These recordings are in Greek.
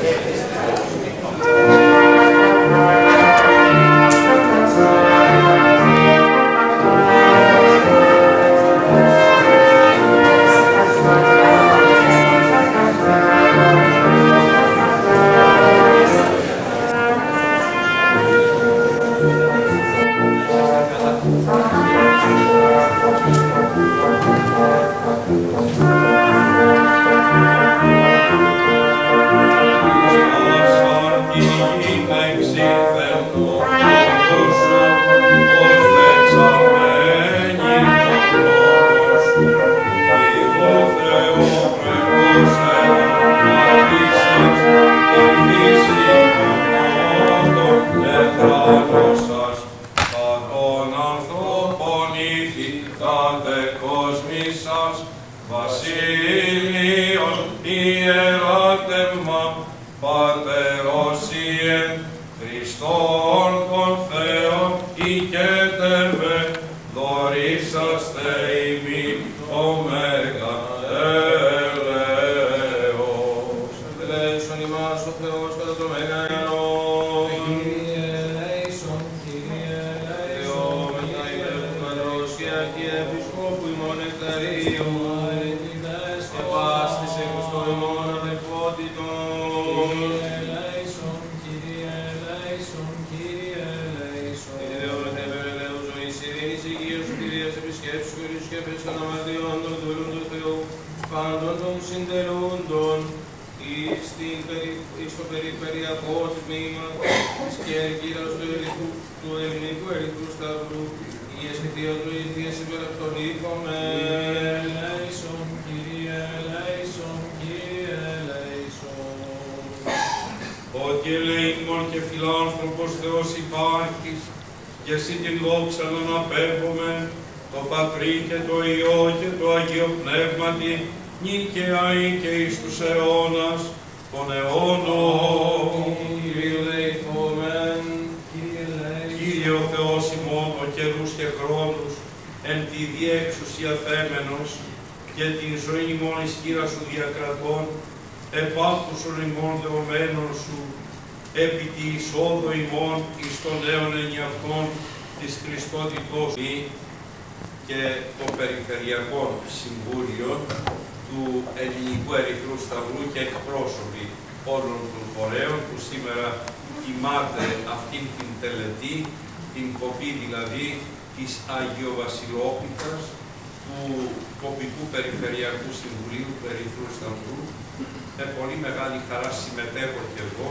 και των Περιφερειακών Συμβούλιων του Ελληνικού Ερυθρού Σταυρού και εκπρόσωποι όλων των φορέων που σήμερα τιμάται αυτήν την τελετή, την κοπή δηλαδή της Αγιοβασιλόπιτας του τοπικού Περιφερειακού Συμβουλίου του Ερυθρού Σταυρού. Με πολύ μεγάλη χαρά συμμετέχω και εγώ,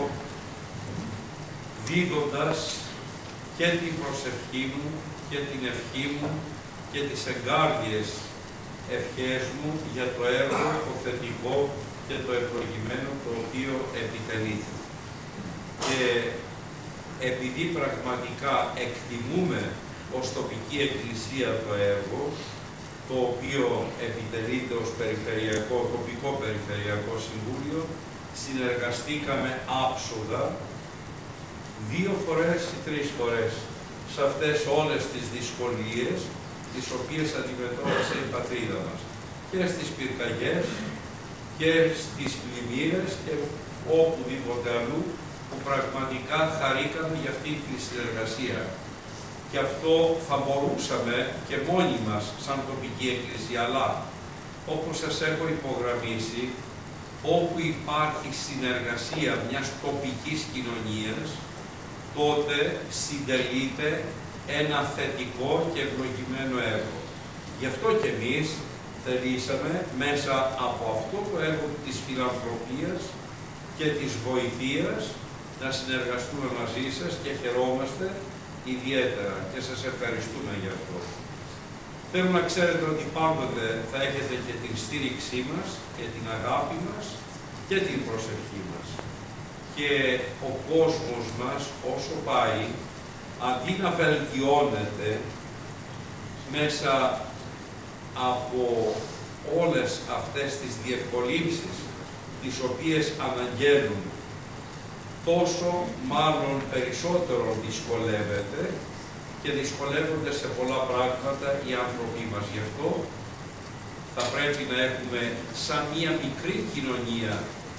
δίδοντας και την προσευχή μου και την ευχή μου και τις εγκάρδιες ευχές μου για το έργο, το θετικό και το ευλογημένο το οποίο επιτελείται. Και επειδή πραγματικά εκτιμούμε ως τοπική εκκλησία το έργο, το οποίο επιτελείται ως τοπικό Περιφερειακό Συμβούλιο, συνεργαστήκαμε άψογα 2 φορές ή 3 φορές σε αυτές όλες τις δυσκολίες τις οποίες αντιμετώπισε η πατρίδα μας. Και στις πυρκαγιές και στις πλημμύρες και οπουδήποτε αλλού που πραγματικά χαρήκαμε για αυτή τη συνεργασία. Και αυτό θα μπορούσαμε και μόνοι μας σαν τοπική εκκλησία, αλλά όπως σας έχω υπογραμμίσει, όπου υπάρχει συνεργασία μιας τοπικής κοινωνίας, τότε συντελείται ένα θετικό και ευλογημένο έργο. Γι' αυτό και εμείς θελήσαμε μέσα από αυτό το έργο της φιλανθρωπίας και της βοηθείας να συνεργαστούμε μαζί σας και χαιρόμαστε ιδιαίτερα και σας ευχαριστούμε γι' αυτό. Θέλω να ξέρετε ότι πάντοτε θα έχετε και την στήριξή μας και την αγάπη μας και την προσευχή μας. Και ο κόσμος μας όσο πάει, αντί να βελτιώνεται μέσα από όλες αυτές τις διευκολύνσεις τις οποίες αναγγέλνουν, τόσο μάλλον περισσότερο δυσκολεύεται και δυσκολεύονται σε πολλά πράγματα οι άνθρωποι μας. Γι' αυτό θα πρέπει να έχουμε σαν μία μικρή κοινωνία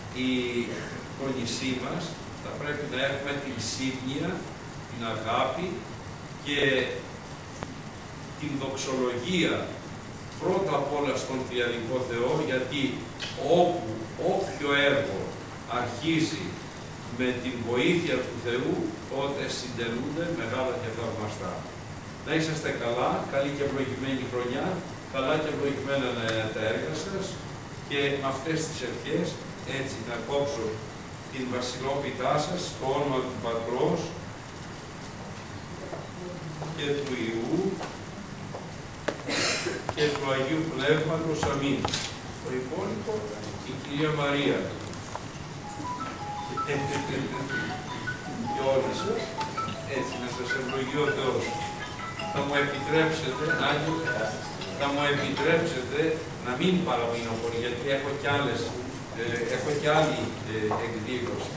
το νησί μας θα πρέπει να έχουμε την σύμπνοια, την αγάπη και την δοξολογία πρώτα απ' όλα στον Τριαδικό Θεό, γιατί όποιο έργο αρχίζει με την βοήθεια του Θεού, τότε συντελούνται μεγάλα και θαυμαστά. Να είσαστε καλά, καλή και ευλογημένη χρονιά, καλά και ευλογημένα τα έργα σας και με αυτές τις ευχές έτσι να κόψω την βασιλόπιτά σας στο όνομα του Πατρός και του Υιού και του Αγίου Πνεύματος. Αμήν. Το υπόλοιπο η Κυρία Μαρία και όλοι σας, έτσι να σας ευλογεί ο Θεός. Θα μου επιτρέψετε, Άγγελε, θα μου επιτρέψετε να μην παραμείνω πολύ, γιατί έχω και άλλη εκδήλωση.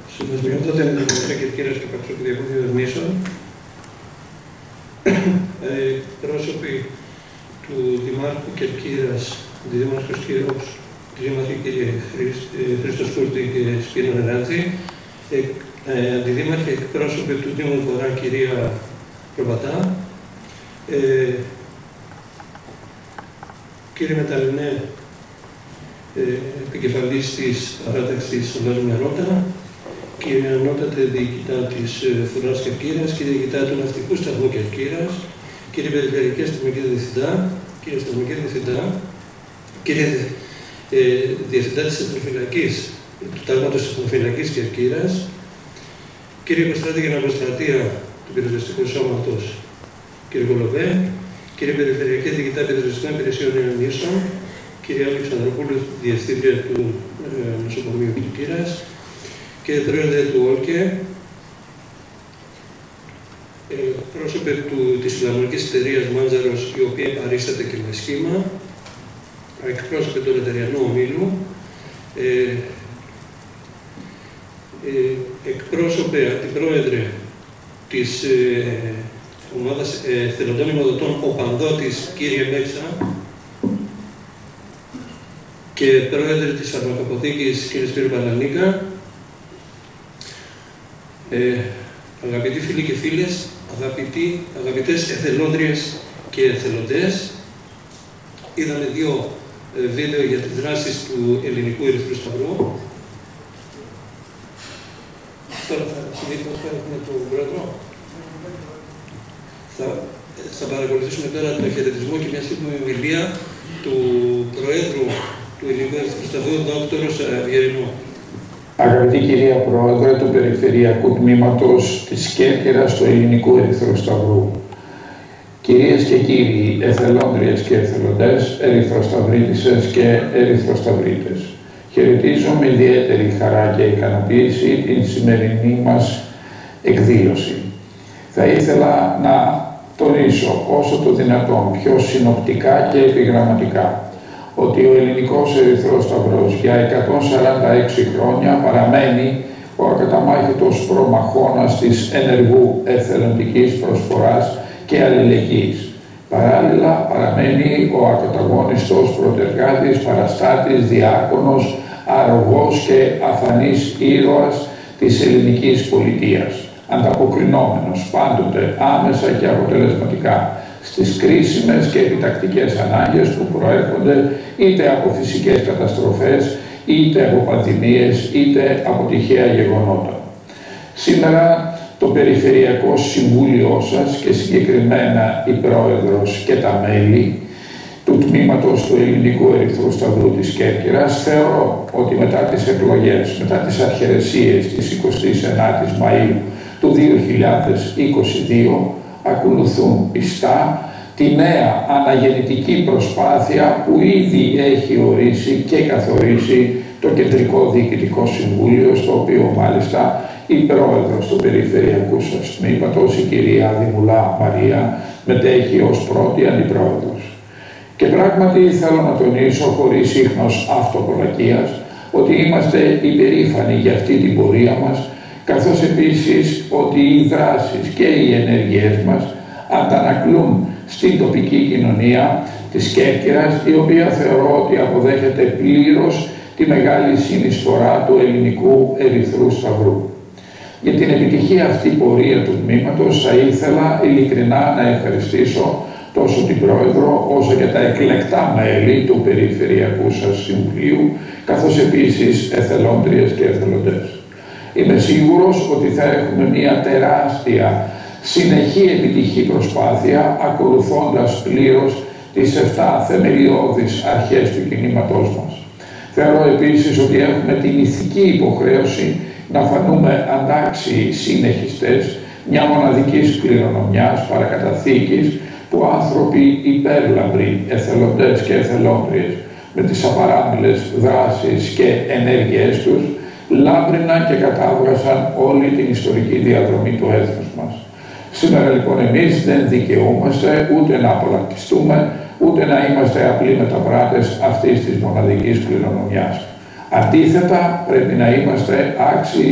Συμβασμιότατε με την Δημοσία Κερκύρας και Παξοπηδιακών Διαδρομήσεων, πρόσωποι του Δημάρχου Κερκύρας, Αντιδήμαρχος κύριε Χρήστος Κούρτη και Σπύρο Νεράτζη, Αντιδήμαρχοι εκπρόσωποι του Δήμου Βορρά, κυρία Προβατά, κύριε Μεταλλινέ, επικεφαλής της παράταξης Σολάζου Μερότα, κύριε Ανώτατε Διοικητά της Φρουράς Κερκύρας, κύριε Διοικητά του Ναυτικού Σταθμού Κερκύρας, κύριε Περιφερειακή Αστυνομική Διευθυντά, κύριε Αστυνομική Διευθυντά, κύριε Διευθυντά της Εθνοφυλακής, του Τάγματος της Εθνοφυλακής Κερκύρας, κύριε Κωστράτη για την Αποστρατεία του Πυροσβεστικού Σώματος, κύριε Κολοβέ, κύριε Περιφερειακή Διοικητά Πυροσβεστικών Υπηρεσιών Ιωνίσων, κύριε Αλεξανδροπούλου, Διευθύντρια του Νοσοκομείου Κερκύρας, κύριε Πρόεδρε του ΟΛΚΕ, πρόσωπε της Φιλαρμονικής Εταιρείας Μάντζαρος, η οποία παρίσταται και με σχήμα, εκπρόσωπε του Ρεταριανού Ομίλου, εκπρόσωπε, αντιπρόεδρε της ομάδας θελοντών ημοδοτών Οπανδότης, κύριε Μέξα, και πρόεδρε της Φαρμακοποθήκης, κύριε Σπύρο Παλανίκα. Αγαπητοί φίλοι και φίλες, αγαπητές εθελόντριες και εθελοντές, είδαμε δύο βίντεο για τις δράσεις του Ελληνικού Ερυθρού Σταυρού. Τώρα θα έχουμε τον πρόεδρο. Θα παρακολουθήσουμε τώρα το χαιρετισμό και μια σύντομη ομιλία του Προέδρου του Ελληνικού Ερυθρού Σταυρού, Δόκτωρος Αυγερινού. Αγαπητή κυρία Πρόεδρε του Περιφερειακού Τμήματος της Κέρκυρας του Ελληνικού Ερυθρού Σταυρού, κυρίες και κύριοι εθελόντριες και εθελοντές, ερυθροσταυρίτισσες και ερυθροσταυρίτες, χαιρετίζω με ιδιαίτερη χαρά και ικανοποίηση την σημερινή μας εκδήλωση. Θα ήθελα να τονίσω όσο το δυνατόν πιο συνοπτικά και επιγραμματικά ότι ο Ελληνικός Ερυθρός Σταυρός για 146 χρόνια παραμένει ο ακαταμάχητος προμαχώνας της ενεργού εθελοντικής προσφοράς και αλληλεγγύης. Παράλληλα παραμένει ο ακαταγώνιστος πρωτεργάτης, παραστάτης, διάκονος, αρρωγός και αφανής ήρωας της ελληνικής πολιτείας, ανταποκρινόμενος πάντοτε άμεσα και αποτελεσματικά στις κρίσιμες και επιτακτικές ανάγκες που προέρχονται είτε από φυσικές καταστροφές, είτε από πανδημίες, είτε από τυχαία γεγονότα. Σήμερα το Περιφερειακό Συμβούλιο σας και συγκεκριμένα η Πρόεδρος και τα μέλη του Τμήματος του Ελληνικού Ερυθρού Σταυρού της Κέρκυρας θεωρώ ότι μετά τις εκλογές, μετά τις αρχαιρεσίες της 29ης Μαΐου του 2022 ακολουθούν πιστά τη νέα αναγεννητική προσπάθεια που ήδη έχει ορίσει και καθορίσει το Κεντρικό Διοικητικό Συμβούλιο, στο οποίο μάλιστα η Πρόεδρος του Περιφερειακού σας Τμήματος, η κυρία Δημουλά Μαρία, μετέχει ως πρώτη Αντιπρόεδρος. Και πράγματι θέλω να τονίσω χωρίς ίχνος αυτοπολακίας ότι είμαστε υπερήφανοι για αυτή την πορεία μας, καθώς επίσης ότι οι δράσεις και οι ενέργειές μας αντανακλούν στην τοπική κοινωνία της Κέρκυρας, η οποία θεωρώ ότι αποδέχεται πλήρως τη μεγάλη συνεισφορά του Ελληνικού Ερυθρού Σταυρού. Για την επιτυχία αυτή πορεία του τμήματος θα ήθελα ειλικρινά να ευχαριστήσω τόσο την Πρόεδρο όσο και τα εκλεκτά μέλη του Περιφερειακού σας Συμβουλίου, καθώς επίσης εθελόντριες και εθελοντές. Είμαι σίγουρος ότι θα έχουμε μια τεράστια συνεχή επιτυχή προσπάθεια ακολουθώντας πλήρως τις 7 θεμελιώδεις αρχές του κινήματός μας. Θεωρώ επίσης ότι έχουμε την ηθική υποχρέωση να φανούμε αντάξιοι συνεχιστές μια μοναδικής κληρονομιάς παρακαταθήκης που άνθρωποι υπέρλαμπροι, εθελοντές και εθελόντριες με τις απαράμιλες δράσεις και ενέργειές τους λάμπριναν και κατάβγασαν όλη την ιστορική διαδρομή του έθνους μας. Σήμερα λοιπόν εμείς δεν δικαιούμαστε ούτε να απολακτιστούμε, ούτε να είμαστε απλοί μεταβράτες αυτής της μοναδικής κληρονομιάς. Αντίθετα, πρέπει να είμαστε άξιοι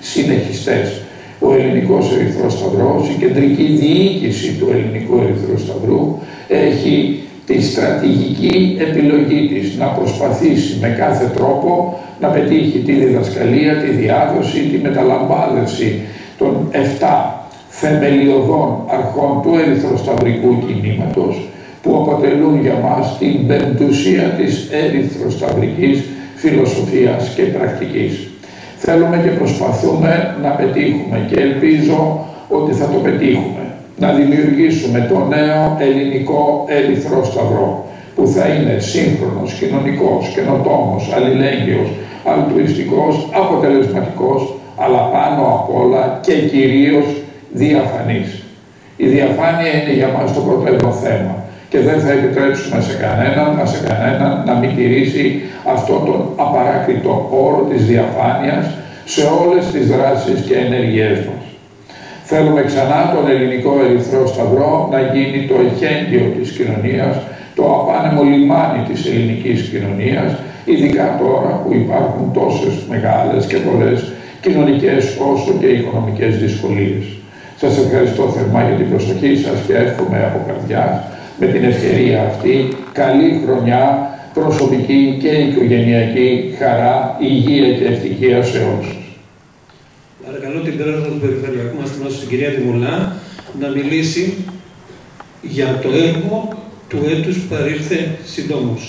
συνεχιστές. Ο Ελληνικός Ερυθρός Σταυρός, η κεντρική διοίκηση του Ελληνικού Ερυθρού Σταυρού έχει τη στρατηγική επιλογή της να προσπαθήσει με κάθε τρόπο να πετύχει τη διδασκαλία, τη διάδοση, τη μεταλαμπάδευση των 7 θεμελιωδών αρχών του ερυθροσταυρικού κινήματος που αποτελούν για μας την πεμπτουσία της ερυθροσταυρικής φιλοσοφίας και πρακτικής. Θέλουμε και προσπαθούμε να πετύχουμε και ελπίζω ότι θα το πετύχουμε. Να δημιουργήσουμε το νέο ελληνικό Ερυθρό Σταυρό που θα είναι σύγχρονος, κοινωνικός, καινοτόμος, αλληλέγγυος, αλτρουιστικός, αποτελεσματικός, αλλά πάνω απ' όλα και κυρίως διαφανής. Η διαφάνεια είναι για μας το πρωτεύον θέμα και δεν θα επιτρέψουμε σε κανέναν να μην τηρήσει αυτόν τον απαράκριτο όρο της διαφάνειας σε όλες τις δράσεις και ενέργειές μας. Θέλουμε ξανά τον ελληνικό Ερυθρό Σταυρό να γίνει το εχέγγυο της κοινωνίας, το απάνεμο λιμάνι της ελληνικής κοινωνίας, ειδικά τώρα που υπάρχουν τόσες μεγάλες και πολλές κοινωνικές όσο και οικονομικές δυσκολίες. Σας ευχαριστώ θερμά για την προσοχή σας και εύχομαι από καρδιάς με την ευκαιρία αυτή καλή χρονιά, προσωπική και οικογενειακή χαρά, υγεία και ευτυχία σε όλους. Παρακαλώ την πρόεδρο του Περιφερειακού μας Τμήματος, την κυρία Δημουλά, να μιλήσει για το έργο του έτους που παρήλθε συντόμως.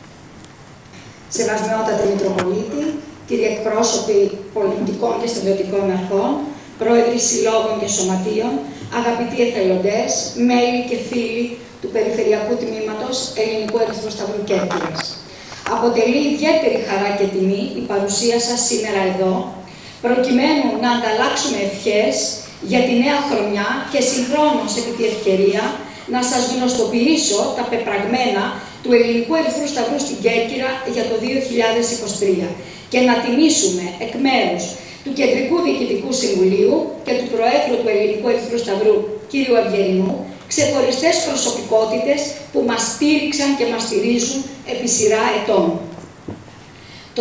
Σεβασμιότατε Μητροπολίτη, κύριοι εκπρόσωποι πολιτικών και στρατιωτικών αρχών, πρόεδροι συλλόγων και σωματείων, αγαπητοί εθελοντές, μέλη και φίλοι του Περιφερειακού Τμήματος Ελληνικού Ερυθρού Σταυρού Κέρκυρας. Αποτελεί ιδιαίτερη χαρά και τιμή η παρουσία σας σήμερα εδώ, προκειμένου να ανταλλάξουμε ευχές για τη νέα χρονιά και συγχρόνως επί τη ευκαιρία να σας γνωστοποιήσω τα πεπραγμένα του Ελληνικού Ερυθρού Σταυρού στην Κέρκυρα για το 2023 και να τιμήσουμε εκ μέρους του Κεντρικού Διοικητικού Συμβουλίου και του Προέδρου του Ελληνικού Ερυθρού Σταυρού κ. Αυγερινού ξεχωριστές προσωπικότητες που μας στήριξαν και μας στηρίζουν επί σειρά ετών. Το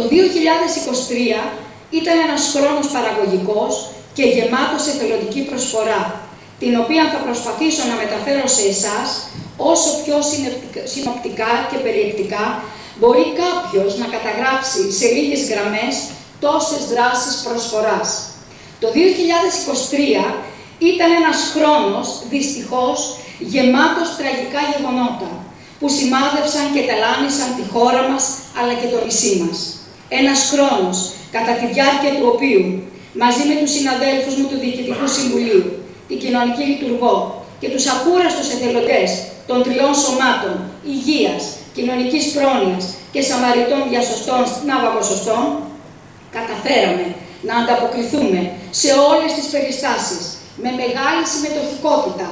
2023 ήταν ένας χρόνος παραγωγικός και γεμάτος εθελοντική προσφορά, την οποία θα προσπαθήσω να μεταφέρω σε εσάς όσο πιο συνοπτικά και περιεκτικά μπορεί κάποιος να καταγράψει σε λίγες γραμμές τόσες δράσεις προσφοράς. Το 2023 ήταν ένας χρόνος, δυστυχώς, γεμάτος τραγικά γεγονότα, που σημάδευσαν και ταλάνισαν τη χώρα μας, αλλά και το νησί μας. Ένας χρόνος, κατά τη διάρκεια του οποίου, μαζί με τους συναδέλφους μου του Διοικητικού Συμβουλίου, την Κοινωνική Λειτουργό και τους ακούραστους εθελοντές των 3 σωμάτων υγείας, κοινωνικής πρόνοιας και σαμαριτών διασωστών ναυαγοσωστών, καταφέραμε να ανταποκριθούμε σε όλες τις περιστάσεις με μεγάλη συμμετοχικότητα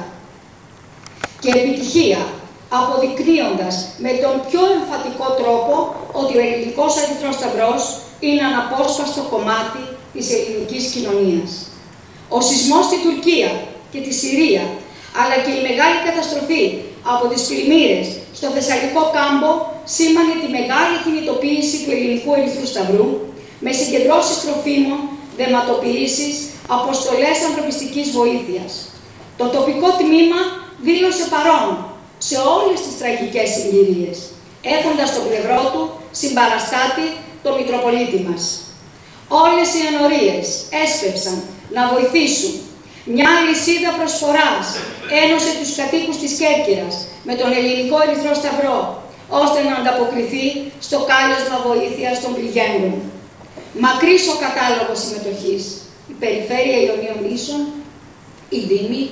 και επιτυχία, αποδεικνύοντας με τον πιο εμφατικό τρόπο ότι ο Ελληνικός Ερυθρός Σταυρός είναι αναπόσπαστο κομμάτι της ελληνικής κοινωνίας. Ο σεισμός στη Τουρκία και τη Συρία, αλλά και η μεγάλη καταστροφή από τις πλημμύρες στο Θεσσαλικό κάμπο σήμανε τη μεγάλη κινητοποίηση του Ελληνικού Ερυθρού Σταυρού με συγκεντρώσεις τροφίμων, δεματοποιήσεις, αποστολές ανθρωπιστικής βοήθειας. Το τοπικό τμήμα δήλωσε παρόν σε όλες τις τραγικές συγκυρίες, έχοντας στο πλευρό του συμπαραστάτη το Μητροπολίτη μας. Όλες οι ενορίες έσπευσαν να βοηθήσουν. Μια αλυσίδα προσφοράς ένωσε τους κατοίκους της Κέρκυρας με τον Ελληνικό Ερυθρό Σταυρό, ώστε να ανταποκριθεί στο κάλεσμα βοήθειας των πληγέντων. Μακρύς ο κατάλογος συμμετοχής. Η Περιφέρεια Ιωνίων Νήσων, η Δήμη,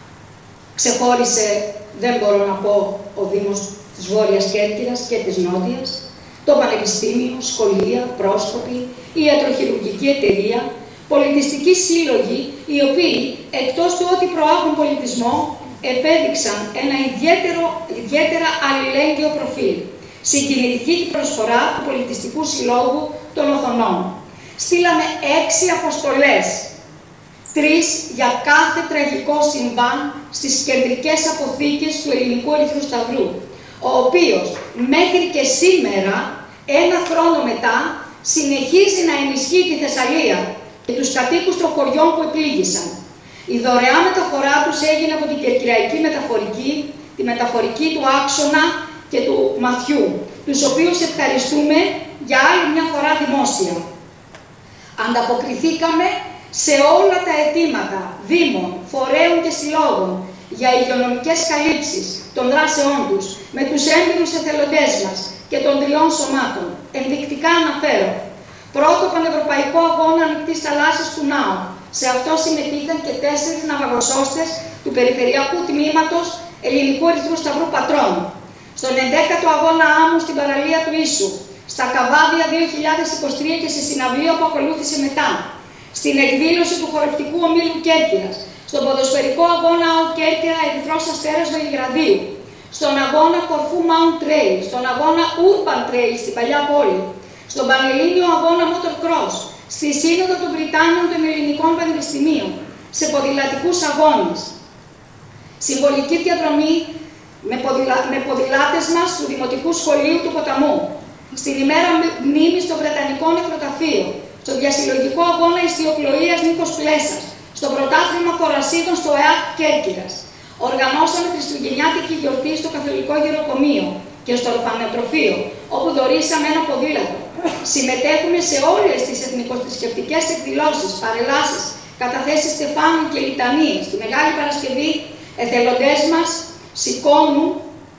ξεχώρισε, δεν μπορώ να πω, ο Δήμος της Βόρειας Κέρκυρας και της Νότιας, το Πανεπιστήμιο, σχολεία, πρόσκοποι, η Ιατροχειρουργική Εταιρεία, πολιτιστικοί σύλλογοι, οι οποίοι, εκτός του ότι προάγουν πολιτισμό, επέδειξαν ένα ιδιαίτερα αλληλέγγυο προφίλ. Συγκινητική προσφορά του Πολιτιστικού Συλλόγου των Οθονών. Στείλαμε 6 αποστολές, 3 για κάθε τραγικό συμβάν στις κεντρικές αποθήκες του Ελληνικού Ερυθρού Σταυρού, ο οποίος μέχρι και σήμερα, 1 χρόνο μετά, συνεχίζει να ενισχύει τη Θεσσαλία και τους κατοίκους των χωριών που επλήγησαν. Η δωρεάν μεταφορά τους έγινε από την Κερκυραϊκή Μεταφορική, τη μεταφορική του Άξονα και του Μαθιού, τους οποίους ευχαριστούμε για άλλη μια φορά δημόσια. Ανταποκριθήκαμε σε όλα τα αιτήματα δήμων, φορέων και συλλόγων για υγειονομικές καλύψεις των δράσεών τους με τους έμπειρους εθελοντές μας και των 3 σωμάτων. Ενδεικτικά αναφέρω. Πρώτο Πανευρωπαϊκό Αγώνα Ανοιχτής Θαλάσσης του ΝΑΟ. Σε αυτό συμμετείχαν και 4 ναυαγοσώστες του Περιφερειακού Τμήματος Ελληνικού Ερυθρού Σταυρού Πατρών. Στον 11ο Αγώνα Άμμου στην παραλία του Ίσου. Στα Καβάδια 2023 και σε συναυλίο που ακολούθησε μετά. Στην εκδήλωση του χορευτικού ομίλου Κέρκυρας. Στον ποδοσφαιρικό αγώνα ΑΟ Κέρκυρα Ερυθρός Αστέρας Βελιγραδίου. Στον αγώνα Κορφού Mount Trail. Στον αγώνα Urban Trail στην Παλιά Πόλη. Στον Πανελλήνιο αγώνα Motocross. Στη Σύνοδο των Βρυτάνιων των Ελληνικών Πανεπιστημίων. Σε ποδηλατικούς αγώνες. Συμβολική διαδρομή με ποδηλάτες μας του Δημοτικού Σχολείου του Ποταμού. Στην ημέρα μνήμης στο Βρετανικό Νεκροταφείο. Στο διασυλλογικό αγώνα Ιστιοπλοείας Νίκος Πλέσας. Στο πρωτάθλημα Κορασίδων στο ΕΑΚ Κέρκυρας. Οργανώσαμε χριστουγεννιάτικη γιορτή στο Καθολικό Γεροκομείο και στο Ορφανοτροφείο, όπου δωρήσαμε ένα ποδήλατο. Συμμετέχουμε σε όλες τις εθνικοθρησκευτικές εκδηλώσεις, παρελάσεις, καταθέσεις στεφάνων και λιτανίες. Τη Μεγάλη Παρασκευή, εθελοντές μας σηκώνουν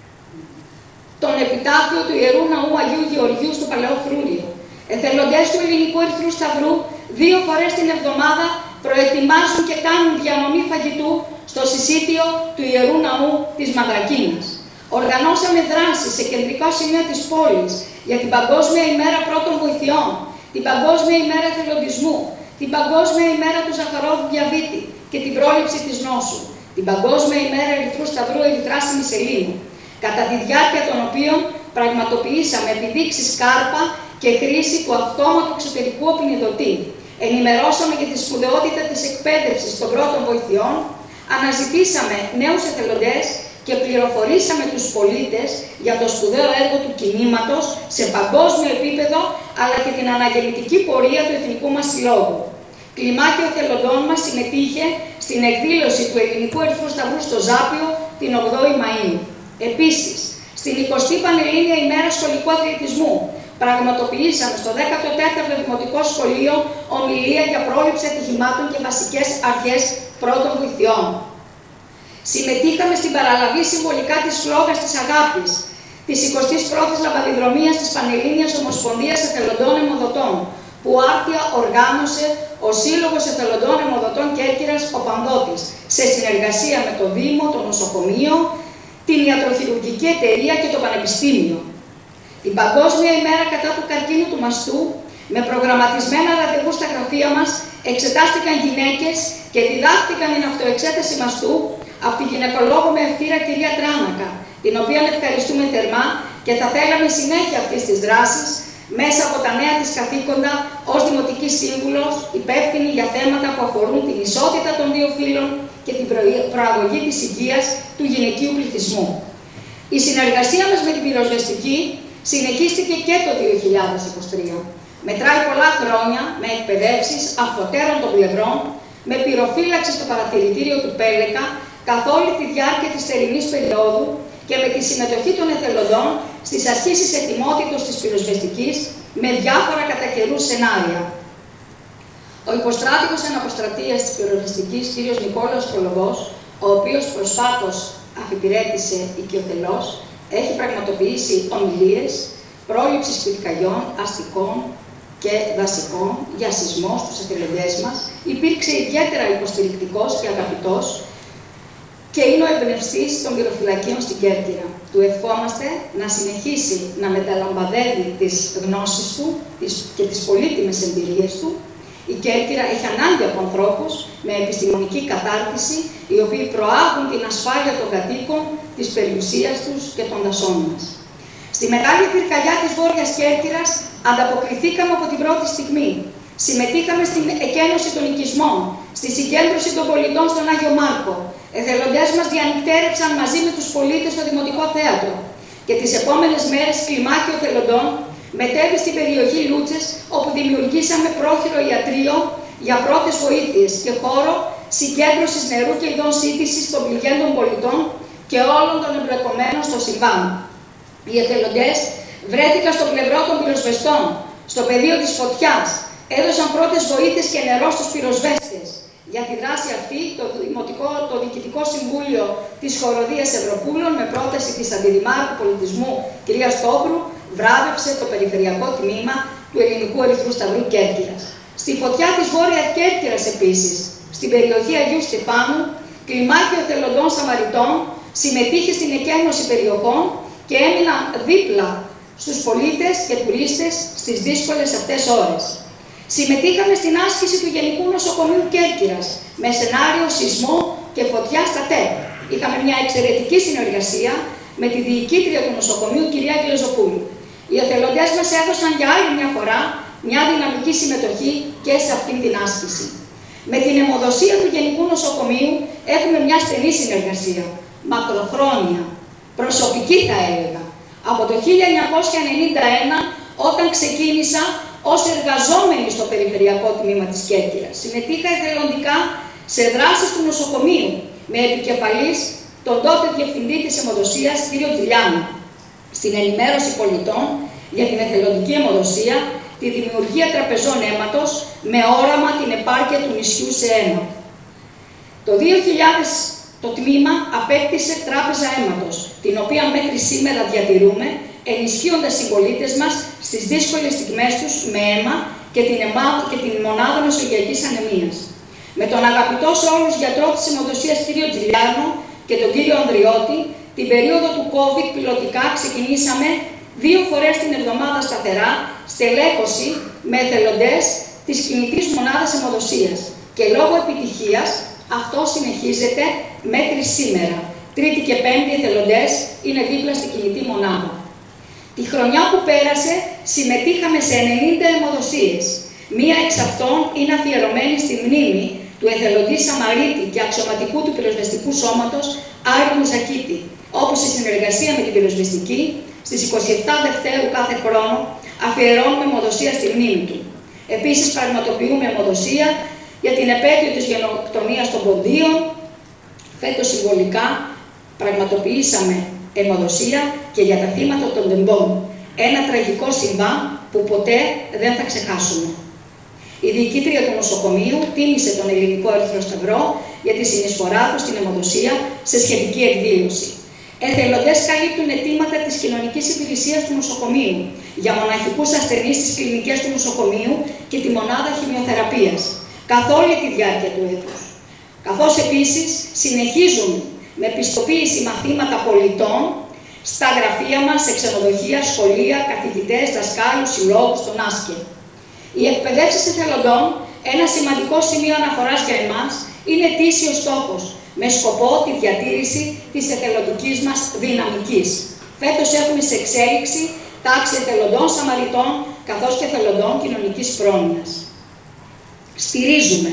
τον επιτάφιο του Ιερού Ναού Αγίου Γεωργίου στο Παλαιό Φρούριο. Εθελοντές του Ελληνικού Ερυθρού Σταυρού 2 φορές την εβδομάδα προετοιμάζουν και κάνουν διανομή φαγητού στο συσίτιο του Ιερού Ναού της Μαδρακίνας. Οργανώσαμε δράσεις σε κεντρικό σημείο της πόλης για την Παγκόσμια ημέρα πρώτων βοηθειών, την Παγκόσμια ημέρα εθελοντισμού, την Παγκόσμια ημέρα του Ζαχαρόδου Διαβήτη και την πρόληψη της νόσου, την Παγκόσμια ημέρα Ερυθρού Σταυρού Ερυθράσιμης Ελλήνου, κατά τη διάρκεια των οποίων πραγματοποιήσαμε επιδείξεις κάρπα και χρήση του αυτόματου εξωτερικού οπινιδωτή. Ενημερώσαμε για τη σπουδαιότητα της εκπαίδευσης των πρώτων βοηθειών, αναζητήσαμε νέους εθελοντές και πληροφορήσαμε τους πολίτες για το σπουδαίο έργο του κινήματος σε παγκόσμιο επίπεδο, αλλά και την αναγεννητική πορεία του Εθνικού μας Συλλόγου. Κλιμάκιο εθελοντών μας συμμετείχε στην εκδήλωση του Ελληνικού Ερυθρού Σταυρού στο Ζάπιο την 8η Μαΐου. Επίσης, στην 20η Πανελλήνια ημέρα σχολικού αθλητισμού, πραγματοποιήσαμε στο 14ο Δημοτικό Σχολείο ομιλία για πρόληψη ατυχημάτων και βασικές αρχές πρώτων βοηθειών. Συμμετείχαμε στην παραλαβή συμβολικά της φλόγας της αγάπης, της 21ης λαμπαδιδρομίας της Πανελλήνιας Ομοσπονδίας Εθελοντών Αιμοδοτών, που άρτια οργάνωσε ο Σύλλογος Εθελοντών Αιμοδοτών Κέρκυρας ο Πανδότης, σε συνεργασία με το Δήμο, το Νοσοκομείο, την Ιατροχειρουργική Εταιρεία και το Πανεπιστήμιο. Την Παγκόσμια ημέρα κατά του καρκίνου του μαστού, με προγραμματισμένα ραντεβού στα γραφεία μας, εξετάστηκαν γυναίκες και διδάχτηκαν την αυτοεξέταση μαστού από τη γυναικολόγο με ευθύρα κυρία Τράνακα, την οποία ευχαριστούμε θερμά και θα θέλαμε συνέχεια αυτής της δράσης μέσα από τα νέα της καθήκοντα ως Δημοτική Σύμβουλος, υπεύθυνη για θέματα που αφορούν την ισότητα των 2 φύλων και την προαγωγή της υγείας του γυναικείου πληθυσμού. Η συνεργασία μας με την πυροσβεστική συνεχίστηκε και το 2023. Μετράει πολλά χρόνια με εκπαιδεύσεις αφωτέρων των πλευρών, με πυροφύλαξη στο παρατηρητήριο του Πέλεκα καθ' όλη τη διάρκεια της θερινής περίοδου και με τη συμμετοχή των εθελοντών στις ασκήσεις ετοιμότητος της πυροσβεστικής με διάφορα κατά καιρούς σενάρια. Ο υποστράτηγος αναποστρατείας της πυροσβεστικής, κ. Νικόλαος Κολοβός, ο οποίος προσφάτως αφιπηρέτησε οικειοθελώς, έχει πραγματοποιήσει ομιλίες πρόληψης πυρκαγιών, αστικών και δασικών για σεισμό στους εθελοντές μας. Υπήρξε ιδιαίτερα υποστηρικτικός και αγαπητός και είναι ο εμπνευστής των πυροφυλακίων στην Κέρκυρα. Του ευχόμαστε να συνεχίσει να μεταλαμπαδεύει τις γνώσεις του και τις πολύτιμες εμπειρίες του. Η Κέρκυρα έχει ανάγκη από ανθρώπους με επιστημονική κατάρτιση, οι οποίοι προάγουν την ασφάλεια των κατοίκων, της περιουσίας τους και των δασών μας. Στη μεγάλη πυρκαγιά της Βόρειας Κέρκυρας ανταποκριθήκαμε από την πρώτη στιγμή. Συμμετείχαμε στην εκένωση των οικισμών, στη συγκέντρωση των πολιτών στον Άγιο Μάρκο. Εθελοντές μας διανυκτέρευσαν μαζί με τους πολίτες στο Δημοτικό Θέατρο. Και τις επόμενες μέρες κλιμάκιο εθελοντών μετέβη στην περιοχή Λούτσες, όπου δημιουργήσαμε πρόχειρο ιατρείο για πρώτες βοήθειες και χώρο συγκέντρωσης νερού και ειδών σύντησης των πληγέντων πολιτών και όλων των εμπλεκομένων στο συμβάν. Οι εθελοντές βρέθηκαν στο πλευρό των πυροσβεστών, στο πεδίο της φωτιάς, έδωσαν πρώτες βοήθειες και νερό στους πυροσβέστες. Για τη δράση αυτή, το Διοικητικό Συμβούλιο της Χοροδίας Ευρωπούλων, με πρόταση της Αντιδημάρχου Πολιτισμού κ. Στόβρου, βράβευσε το Περιφερειακό Τμήμα του Ελληνικού Ερυθρού Σταυρού Κέρκυρας. Στη φωτιά της Βόρειας Κέρκυρας επίσης, στην περιοχή Αγίου Στεφάνου, κλιμάκιο εθελοντών Σαμαριτών συμμετείχε στην εκένωση περιοχών και έμειναν δίπλα στους πολίτες και τουρίστες στις δύσκολες αυτές ώρες. Συμμετείχαμε στην άσκηση του Γενικού Νοσοκομείου Κέρκυρας με σενάριο σεισμό και φωτιά στα ΤΕΠ. Είχαμε μια εξαιρετική συνεργασία με τη διοικήτρια του νοσοκομείου, κυρία Γκλεζοπούλου. Οι εθελοντές μας έδωσαν για άλλη μια φορά μια δυναμική συμμετοχή και σε αυτήν την άσκηση. Με την αιμοδοσία του Γενικού Νοσοκομείου έχουμε μια στενή συνεργασία, μακροχρόνια, προσωπική θα έλεγα. Από το 1991, όταν ξεκίνησα ως εργαζόμενη στο Περιφερειακό Τμήμα της Κέρκυρας, συμμετείχα εθελοντικά σε δράσεις του νοσοκομείου, με επικεφαλής τον τότε Διευθυντή της Αιμοδοσίας, κ. Τζιλιάνου, στην ενημέρωση πολιτών για την εθελοντική αιμοδοσία, τη δημιουργία τραπεζών αίματος, με όραμα την επάρκεια του νησιού σε αίμα. Το 2000 το τμήμα απέκτησε τράπεζα αίματος, την οποία μέχρι σήμερα διατηρούμε, ενισχύοντας οι συμπολίτες μας στις δύσκολες στιγμές τους με αίμα και την μονάδα νοσογειακής ανεμίας. Με τον αγαπητό σε όλους γιατρό της αιμοδοσίας κ. Τζιλιάνο και τον κ. Ανδριώτη, την περίοδο του COVID πιλωτικά ξεκινήσαμε 2 φορές την εβδομάδα σταθερά στελέχωση με εθελοντές της κινητής μονάδας αιμοδοσίας. Και λόγω επιτυχίας αυτό συνεχίζεται μέχρι σήμερα. Τρίτη και Πέμπτη εθελοντές είναι δίπλα στην κινητή μονάδα. Τη χρονιά που πέρασε συμμετείχαμε σε 90 αιμοδοσίες. Μία εξ αυτών είναι αφιερωμένη στη μνήμη του εθελοντή Σαμαρίτη και αξιωματικού του πυροσβεστικού σώματος Άρη Μουζακίτη, όπου σε συνεργασία με την πυροσβεστική, στις 27 Δευτέρου κάθε χρόνο αφιερώνουμε αιμοδοσία στη μνήμη του. Επίσης πραγματοποιούμε αιμοδοσία για την επέτειο της γενοκτονίας των Ποντίων. Φέτος συμβολικά πραγματοποιήσαμε αιμοδοσία και για τα θύματα των τεμπών. Ένα τραγικό συμβάν που ποτέ δεν θα ξεχάσουμε. Η διοικήτρια του νοσοκομείου τίμησε τον Ελληνικό Ερυθρό Σταυρό για τη συνεισφορά του στην αιμοδοσία σε σχετική εκδήλωση. Εθελοντές καλύπτουν αιτήματα της κοινωνικής υπηρεσίας του νοσοκομείου για μοναχικούς ασθενείς στις κλινικές του νοσοκομείου και τη μονάδα χημειοθεραπείας καθ' όλη τη διάρκεια του έτους. Καθώς επίσης συνεχίζουν με πιστοποίηση μαθήματα πολιτών στα γραφεία μας, σε ξενοδοχεία, σχολεία, καθηγητές, δασκάλους, συλλόγους, τον ΆΣΚΕ. Οι εκπαιδεύσεις εθελοντών, ένα σημαντικό σημείο αναφοράς για εμάς, είναι ετήσιος στόχος, με σκοπό τη διατήρηση της εθελοντικής μας δυναμικής. Φέτος έχουμε σε εξέλιξη τάξη εθελοντών Σαμαριτών, καθώς και εθελοντών κοινωνικής πρόνοιας. Στηρίζουμε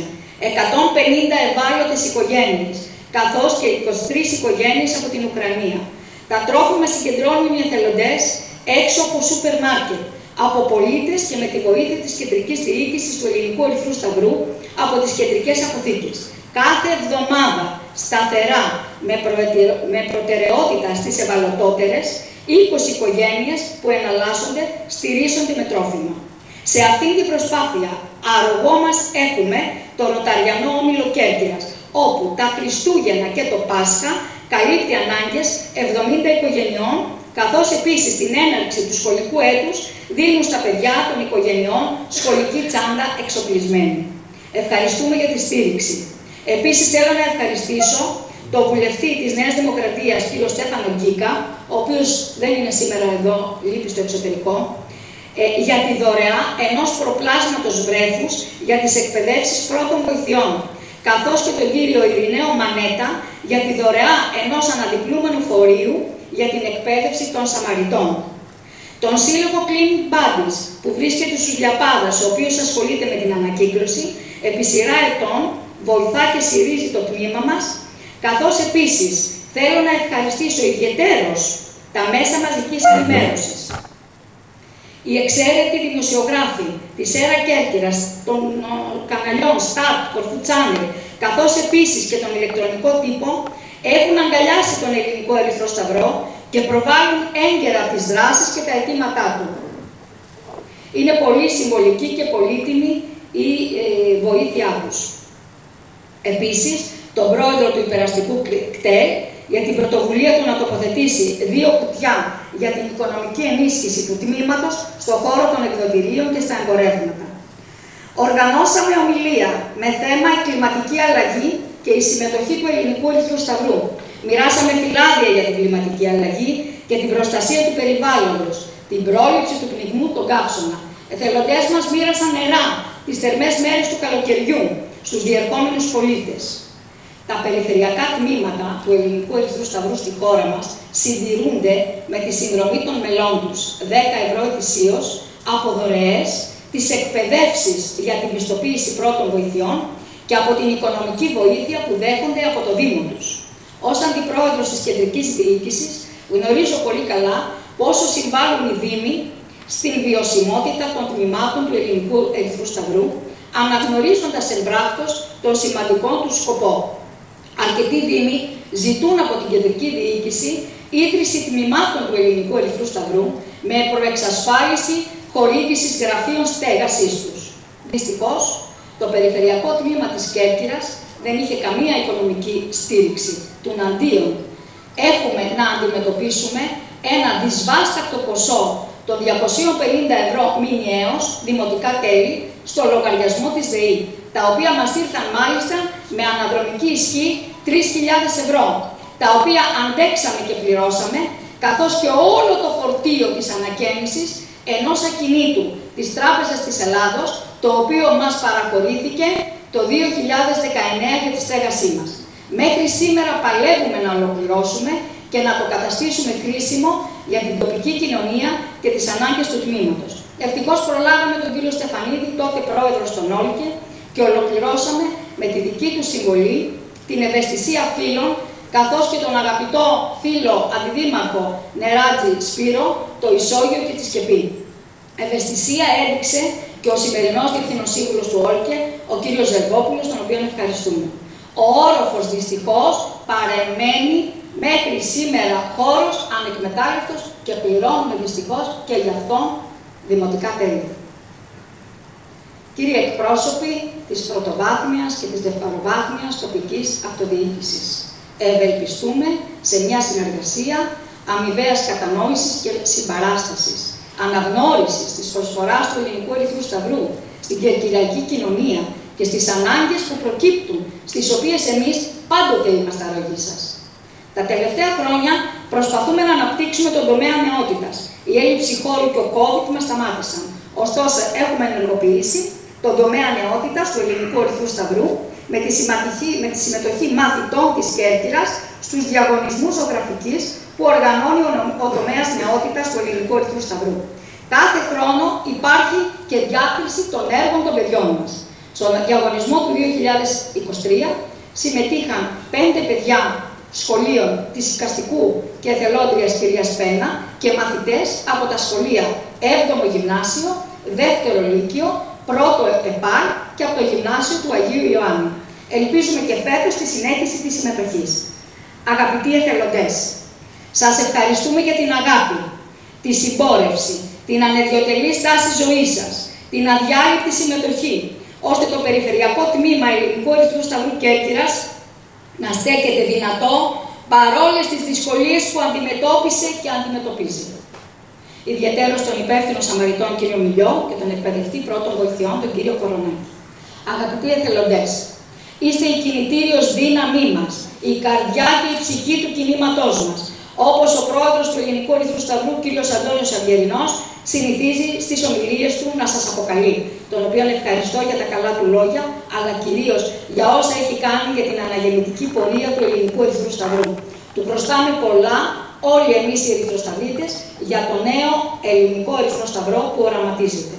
150 ευάλωτες οικογένειες, καθώς και 23 οικογένειες από την Ουκρανία. Τα τρόφιμα συγκεντρώνουν οι εθελοντές έξω από σούπερ μάρκετ, από πολίτες και με τη βοήθεια της Κεντρικής Διοίκησης του Ελληνικού Ερυθρού Σταυρού από τις κεντρικές αποθήκες. Κάθε εβδομάδα, σταθερά, με προτεραιότητα στις ευαλωτότερες, 20 οικογένειες που εναλλάσσονται, στηρίζονται με τρόφιμα. Σε αυτήν την προσπάθεια, αρρωγό μας έχουμε το Ρωταριανό Όμιλο Κέρκυρας, όπου τα Χριστούγεννα και το Πάσχα καλύπτει ανάγκες 70 οικογενειών, καθώς επίσης στην έναρξη του σχολικού έτους δίνουν στα παιδιά των οικογενειών σχολική τσάντα εξοπλισμένη. Ευχαριστούμε για τη στήριξη. Επίσης θέλω να ευχαριστήσω τον βουλευτή της Νέας Δημοκρατίας, κ. Στέφανο Γκίκα, ο οποίος δεν είναι σήμερα εδώ, λείπει στο εξωτερικό, για τη δωρεά ενός προπλάσματος βρέφους για τις εκπαιδεύσεις πρώτων βοηθειών, καθώς και τον κύριο Ειρηναίο Μανέτα για τη δωρεά ενός αναδιπλούμενου φορείου για την εκπαίδευση των Σαμαριτών. Τον Σύλλογο Clean Buddies, που βρίσκεται στους Λιαπάδας, ο οποίος ασχολείται με την ανακύκλωση, επί σειρά ετών βοηθά και στηρίζει το τμήμα μας, καθώς επίσης θέλω να ευχαριστήσω ιδιαιτέρως τα μέσα μαζικής ενημέρωσης. οι εξαίρετοι δημοσιογράφοι της ΕΡΑ Κέρκυρας, των καναλιών ΣΤΑΤ, Κορφού Channel, καθώς επίσης και τον ηλεκτρονικό τύπο, έχουν αγκαλιάσει τον Ελληνικό Ερυθρό Σταυρό και προβάλλουν έγκαιρα τις δράσεις και τα αιτήματά του. Είναι πολύ συμβολική και πολύτιμη η βοήθειά τους. Επίσης, τον πρόεδρο του υπεραστικού ΚΤΕΛ για την πρωτοβουλία του να τοποθετήσει 2 κουτιά για την οικονομική ενίσχυση του τμήματος στον χώρο των εκδοτηρίων και στα εμπορεύματα. Οργανώσαμε ομιλία με θέμα η κλιματική αλλαγή και η συμμετοχή του Ελληνικού Ερυθρού Σταυρού. Μοιράσαμε φυλάδια για την κλιματική αλλαγή και την προστασία του περιβάλλοντος, την πρόληψη του πνιγμού, τον καύσωνα. Εθελοντές μας μοίρασαν νερά τις θερμές μέρες του καλοκαιριού στους διερχόμενους πολίτες. Τα περιφερειακά τμήματα του Ελληνικού Ερυθρού Σταυρού στη χώρα μας συντηρούνται με τη συνδρομή των μελών τους 10 ευρώ ετησίως από δωρεές, τις εκπαιδεύσεις για την πιστοποίηση πρώτων βοηθειών και από την οικονομική βοήθεια που δέχονται από το Δήμο τους. Ως αντιπρόεδρος της κεντρικής διοίκησης, γνωρίζω πολύ καλά πόσο συμβάλλουν οι Δήμοι στην βιωσιμότητα των τμήματων του Ελληνικού Ερυθρού Σταυρού, αναγνωρίζοντας εμπράκτος τον σημαντικό του σκοπό. Αρκετοί Δήμοι ζητούν από την κεντρική διοίκηση ίδρυση τμήματων του Ελληνικού Ερυθρού Σταυρού με προεξασφάλιση χορήγησης γραφείων στέγασής τους. Δυστυχώς, το περιφερειακό τμήμα της Κέρκυρας δεν είχε καμία οικονομική στήριξη. Τουναντίον, έχουμε να αντιμετωπίσουμε ένα δυσβάστακτο ποσό των 250 ευρώ μηνιαίως δημοτικά τέλη στο λογαριασμό της ΔΕΗ, τα οποία μας ήρθαν μάλιστα με αναδρομική ισχύ 3.000 ευρώ, τα οποία αντέξαμε και πληρώσαμε, καθώς και όλο το φορτίο της ανακαίνησης ενός ακινήτου της Τράπεζας της Ελλάδος, το οποίο μας παραχωρήθηκε το 2019 για τη στέγασή μας. Μέχρι σήμερα παλεύουμε να ολοκληρώσουμε και να το καταστήσουμε χρήσιμο για την τοπική κοινωνία και τις ανάγκες του τμήματος. Ευτυχώς προλάβαμε τον κύριο Στεφανίδη, τότε πρόεδρος των Όλκε, και ολοκληρώσαμε με τη δική του συμβολή την ευαισθησία φίλων, καθώς και τον αγαπητό φίλο αντιδήμαρχο Νεράτζη Σπύρο, το Ισόγειο και τη Σκεπή. Ευαισθησία έδειξε και ο σημερινός διευθυνοσύμβουλος του Όλκε, ο κύριος Ζερβόπουλος, τον οποίο ευχαριστούμε. Ο όροφος δυστυχώς παρεμένει μέχρι σήμερα χώρος ανεκμετάλλευτος και πληρώνουμε δυστυχώς και γι' αυτό δημοτικά τέλη. Κύριοι εκπρόσωποι της πρωτοβάθμιας και της δευτεροβάθμιας τοπικής αυτοδιοίκησης, ευελπιστούμε σε μια συνεργασία αμοιβαίας κατανόησης και συμπαράστασης, αναγνώρισης της προσφοράς του Ελληνικού Ερυθρού Σταυρού στην κερκυραϊκή κοινωνία και στις ανάγκες που προκύπτουν, στις οποίες εμείς πάντοτε είμαστε αρρωγοί σας. Τα τελευταία χρόνια προσπαθούμε να αναπτύξουμε τον τομέα νεότητας. Η έλλειψη χώρου και ο COVID μας σταμάτησαν. Ωστόσο, έχουμε ενεργοποιήσει τον τομέα νεότητας του Ελληνικού Ερυθρού Σταυρού με τη συμμετοχή μαθητών της Κέρκυρας στους διαγωνισμούς ζωγραφικής που οργανώνει ο τομέας νεότητας του Ελληνικού Ερυθρού Σταυρού. Κάθε χρόνο υπάρχει και διάκριση των έργων των παιδιών μας. Στον διαγωνισμό του 2023 συμμετείχαν 5 παιδιά σχολείων της Οικαστικού και Εθελόντριας κυρίας Πένα και μαθητές από τα σχολεία 7ο Γυμνάσιο, 2ο Λύκειο, 1ο ΕΠΑΛ και από το Γυμνάσιο του Αγίου Ιωάννη. Ελπίζουμε και φέτος τη συνέχιση της συμμετοχής. Αγαπητοί εθελοντές, σας ευχαριστούμε για την αγάπη, τη συμπόρευση, την ανεδιοτελή στάση ζωής σας, την αδιάλειπτη συμμετοχή, ώστε το Περιφερειακό Τμήμα Ελληνικού Ερυθρού Σταυρού Κέρκυρας να στέκεται δυνατό παρόλες τις δυσκολίες που αντιμετώπισε και αντιμετωπίζει. Ιδιαιτέρως τον υπεύθυνο Σαμαριτών κύριο Μιλιό και τον εκπαιδευτή πρώτων βοηθειών τον κύριο Κορονέ. Αγαπητοί εθελοντές, είστε η κινητήριος δύναμή μας, η καρδιά και η ψυχή του κινήματός μας. Όπως ο πρόεδρος του Ελληνικού Ερυθρού Σταυρού, κύριος Αντώνιος Αυγερινός, συνηθίζει στις ομιλίες του να σας αποκαλεί, τον οποίο ευχαριστώ για τα καλά του λόγια, αλλά κυρίως για όσα έχει κάνει για την αναγεννητική πορεία του Ελληνικού Ερυθρού Σταυρού. Του προστάμε πολλά όλοι εμείς οι ερυθροσταυρίτες για το νέο Ελληνικό Ερυθρό Σταυρό που οραματίζεται.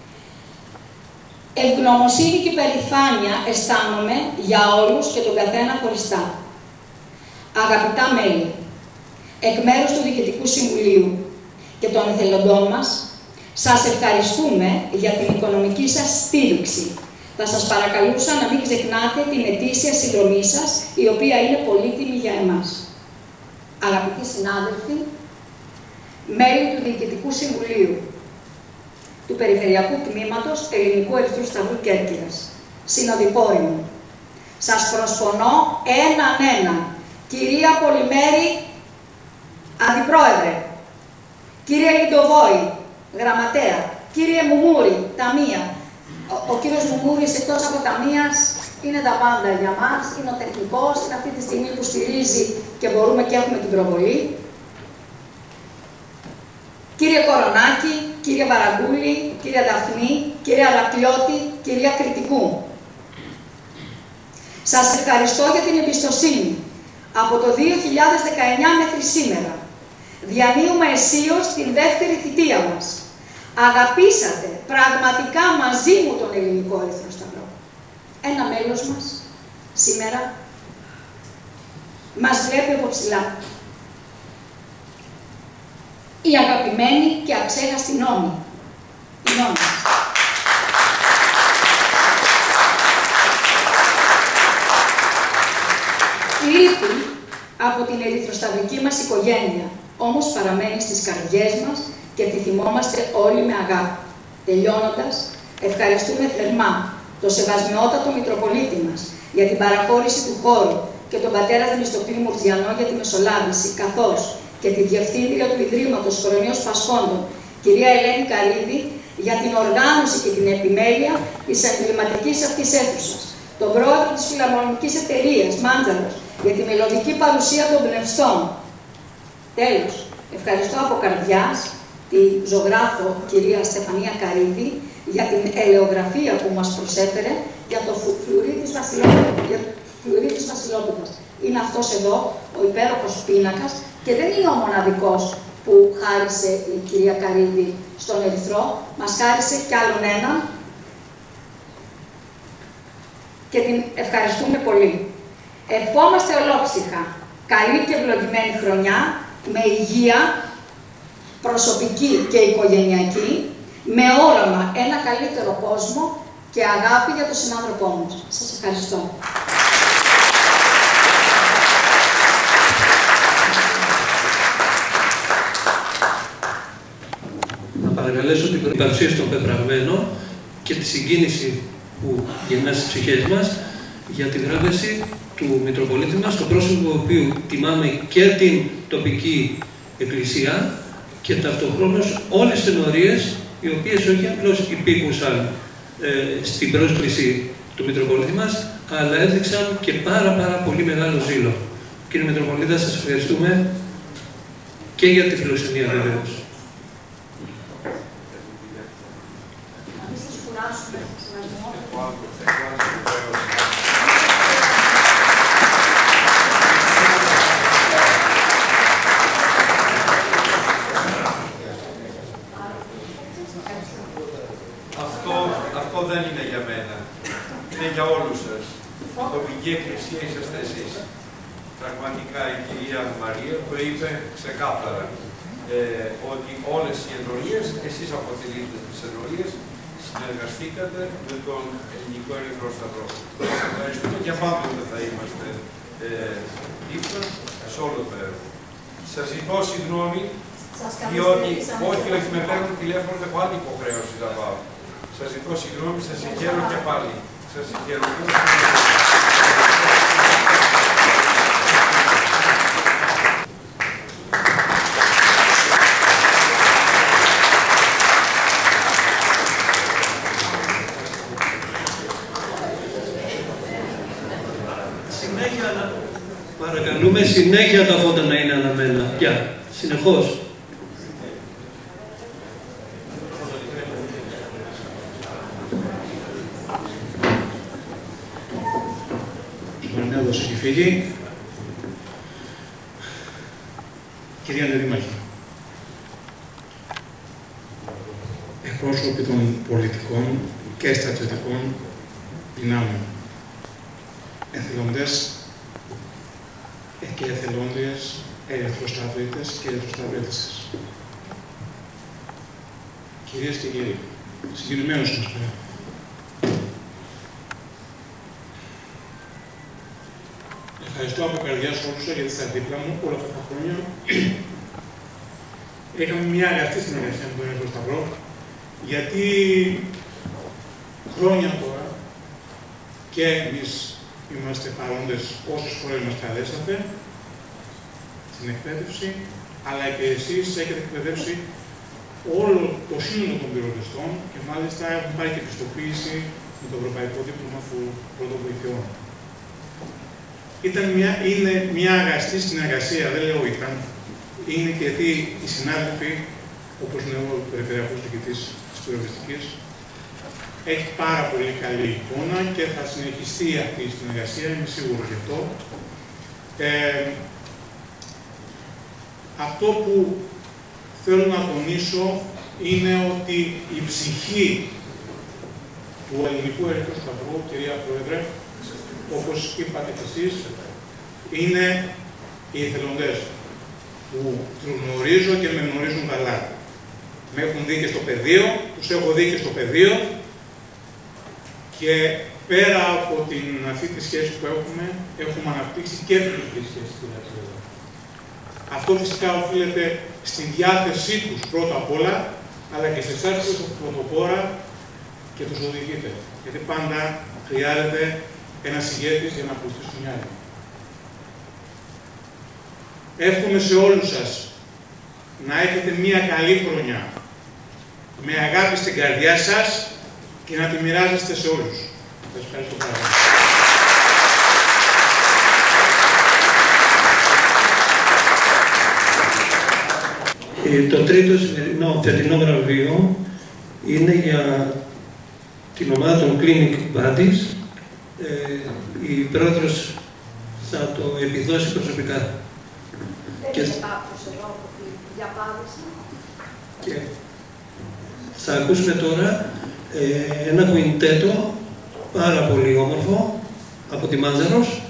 Ευγνωμοσύνη και περηφάνεια αισθάνομαι για όλους και τον καθένα χωριστά. Αγαπητά μέλη, εκ μέρους του Διοικητικού Συμβουλίου και των εθελοντών μας, Σας ευχαριστούμε για την οικονομική σας στήριξη. Θα σας παρακαλούσα να μην ξεχνάτε την ετήσια συνδρομή σας, η οποία είναι πολύτιμη για εμάς. Αγαπητοί συνάδελφοι, μέλη του Διοικητικού Συμβουλίου, του Περιφερειακού Τμήματος Ελληνικού Ερυθρού Σταυρού Κέρκυρας, συνοδοιπόροι μου, σας προσφωνώ έναν. Κυρία Πολυμέρη, Αντιπρόεδρε, κύριε Λιντοβόη, Γραμματέα, κύριε Μουμούρη, Ταμεία. Ο κύριος Μουμούρης, εκτός από ταμείας, είναι τα πάντα για μας, είναι ο τεχνικός, είναι αυτή τη στιγμή που στηρίζει και μπορούμε και έχουμε την προβολή. Κύριε Κορονάκη, κύριε Βαραγκούλη, κύριε Δαφνή, κύριε Αλακλιώτη, κυρία Κρητικού. Σας ευχαριστώ για την εμπιστοσύνη. Από το 2019 μέχρι σήμερα, διανύουμε αισίως την δεύτερη θητεία μας. Αγαπήσατε πραγματικά μαζί μου τον Ελληνικό Ερυθρό Σταυρό. Ένα μέλος μας, σήμερα, μας βλέπει από ψηλά. Η αγαπημένη και αξέχαστη Νόμη. Η Νόμη. Λείπει από την ερυθροσταυρική μας οικογένεια, όμως παραμένει στις καρδιές μας και τη θυμόμαστε όλοι με αγάπη. Τελειώνοντας, ευχαριστούμε θερμά το σεβασμιότατο Μητροπολίτη μας για την παραχώρηση του χώρου και τον πατέρα Θεμιστοκλή Μουρτζιανό για τη μεσολάβηση, καθώς και τη Διευθύντρια του Ιδρύματος Κορονίος Πασχόντων, κυρία Ελένη Καρίδη, για την οργάνωση και την επιμέλεια της εμβληματικής αυτής αίθουσας. Τον πρόεδρο της Φιλαρμονικής Εταιρείας, Μάντζαρος, για τη μελλοντική παρουσία των πνευστών. Τέλος, ευχαριστώ από καρδιάς τη ζωγράφο κυρία Στεφανία Καρίδη για την ελαιογραφία που μας προσέφερε για το φλουρί της Βασιλόπουλας. Είναι αυτός εδώ ο υπέροχος πίνακας και δεν είναι ο μοναδικός που χάρισε η κυρία Καρίδη στον Ερυθρό, μας χάρισε κι άλλον έναν και την ευχαριστούμε πολύ. Ευχόμαστε ολόψυχα καλή και ευλογημένη χρονιά, με υγεία, προσωπική και οικογενειακή, με όραμα ένα καλύτερο κόσμο και αγάπη για τον συνάνθρωπό μας. Σας ευχαριστώ. Να παρακαλέσω την παρουσίαση των πεπραγμένων και τη συγκίνηση που γεννά στις ψυχές μας για τη βράβευση του Μητροπολίτη μας, το πρόσωπο του οποίου τιμάμε και την τοπική εκκλησία και ταυτοχρόνως όλες τις ενορίες, οι οποίες όχι απλώς υπήκουσαν στην πρόσκληση του Μητροπολίτη μας, αλλά έδειξαν και πάρα πολύ μεγάλο ζήλο. Κύριε Μητροπολίτα, σας ευχαριστούμε και για τη φιλοξενία βεβαίως. Αυτό δεν είναι για μένα. Είναι για όλους σας. Η τοπική εκκλησία είσαστε εσείς. Πραγματικά η κυρία Μαρία το είπε ξεκάθαρα. Ότι όλες οι ενορίες, εσείς αποτελείτε τις ενορίες, συνεργαστήκατε με τον Ελληνικό Ερυθρό Σταυρό. Ευχαριστούμε και πάντοτε θα είμαστε δίπλα σε όλο το έργο. Σας ζητώ συγγνώμη, διότι όχι με παίρνουν τηλέφωνο, έχω άλλη υποχρέωση να πάω. Σας ζητώ συγγνώμη, σας συγχαίρω και πάλι. Σας συγχαίρω. Παρακαλούμε συνέχεια τα φώτα να είναι αναμένα. Πια, συνεχώς. Δώσω και φίλοι, κυρία Δήμαρχε, εκπρόσωποι των πολιτικών και στρατιωτικών δυνάμεων, εθελοντές και εθελόντριες, ερυθροσταυρίτες και ερυθροσταυρίτες, Κυρίες και κύριοι, συγκινημένος είμαι πέρα. Ευχαριστώ από καρδιάς όλους σας γιατί είστε δίπλα μου όλα αυτά τα χρόνια. Είχαμε μια αγαστή συνεργασία με τον Ερυθρό Σταυρό, γιατί χρόνια τώρα και εμείς είμαστε παρόντες όσες φορές μας καλέσατε στην εκπαίδευση, αλλά και εσείς έχετε εκπαιδεύσει όλο το σύνολο των πυροσβεστών και μάλιστα έχουν πάρει και πιστοποίηση με το Ευρωπαϊκό Δίπλωμα Πρώτων Βοηθειών. Είναι μια αγαστή συνεργασία, δεν λέω ήταν. Είναι και γιατί οι συνάδελφοι, όπως είναι ο Περιφερειακός Διοικητής της Πυροσβεστικής, έχει πάρα πολύ καλή εικόνα και θα συνεχιστεί αυτή η συνεργασία, είμαι σίγουρος γι' αυτό. Αυτό που θέλω να τονίσω είναι ότι η ψυχή του Ελληνικού Ερυθρού Σταυρού, κυρία Πρόεδρε, όπως είπατε κι εσείς, είναι οι εθελοντές που τους γνωρίζω και με γνωρίζουν καλά. Με έχουν δει και στο πεδίο, τους έχω δει και στο πεδίο και πέρα από αυτή τη σχέση που έχουμε αναπτύξει και φιλική σχέση. Αυτό φυσικά οφείλεται στη διάθεσή τους πρώτα απ' όλα, αλλά και σε εσάς που είστε πρωτοπόρα και τους οδηγείτε. Γιατί πάντα χρειάζεται ένας ηγέτης για να ακολουθήσουν οι άλλοι. Εύχομαι σε όλους σας να έχετε μία καλή χρονιά, με αγάπη στην καρδιά σας και να τη μοιράζεστε σε όλους. Σας ευχαριστώ πάρα πολύ. Το τρίτο φετινό βραβείο είναι για την ομάδα των Clinic Buddies. Η πρόεδρος θα το επιδώσει προσωπικά. Δεν είναι κάποιος εδώ για πάδεση. Και θα ακούσουμε τώρα ένα κουιντέτο πάρα πολύ όμορφο από τη Μάντζαρος.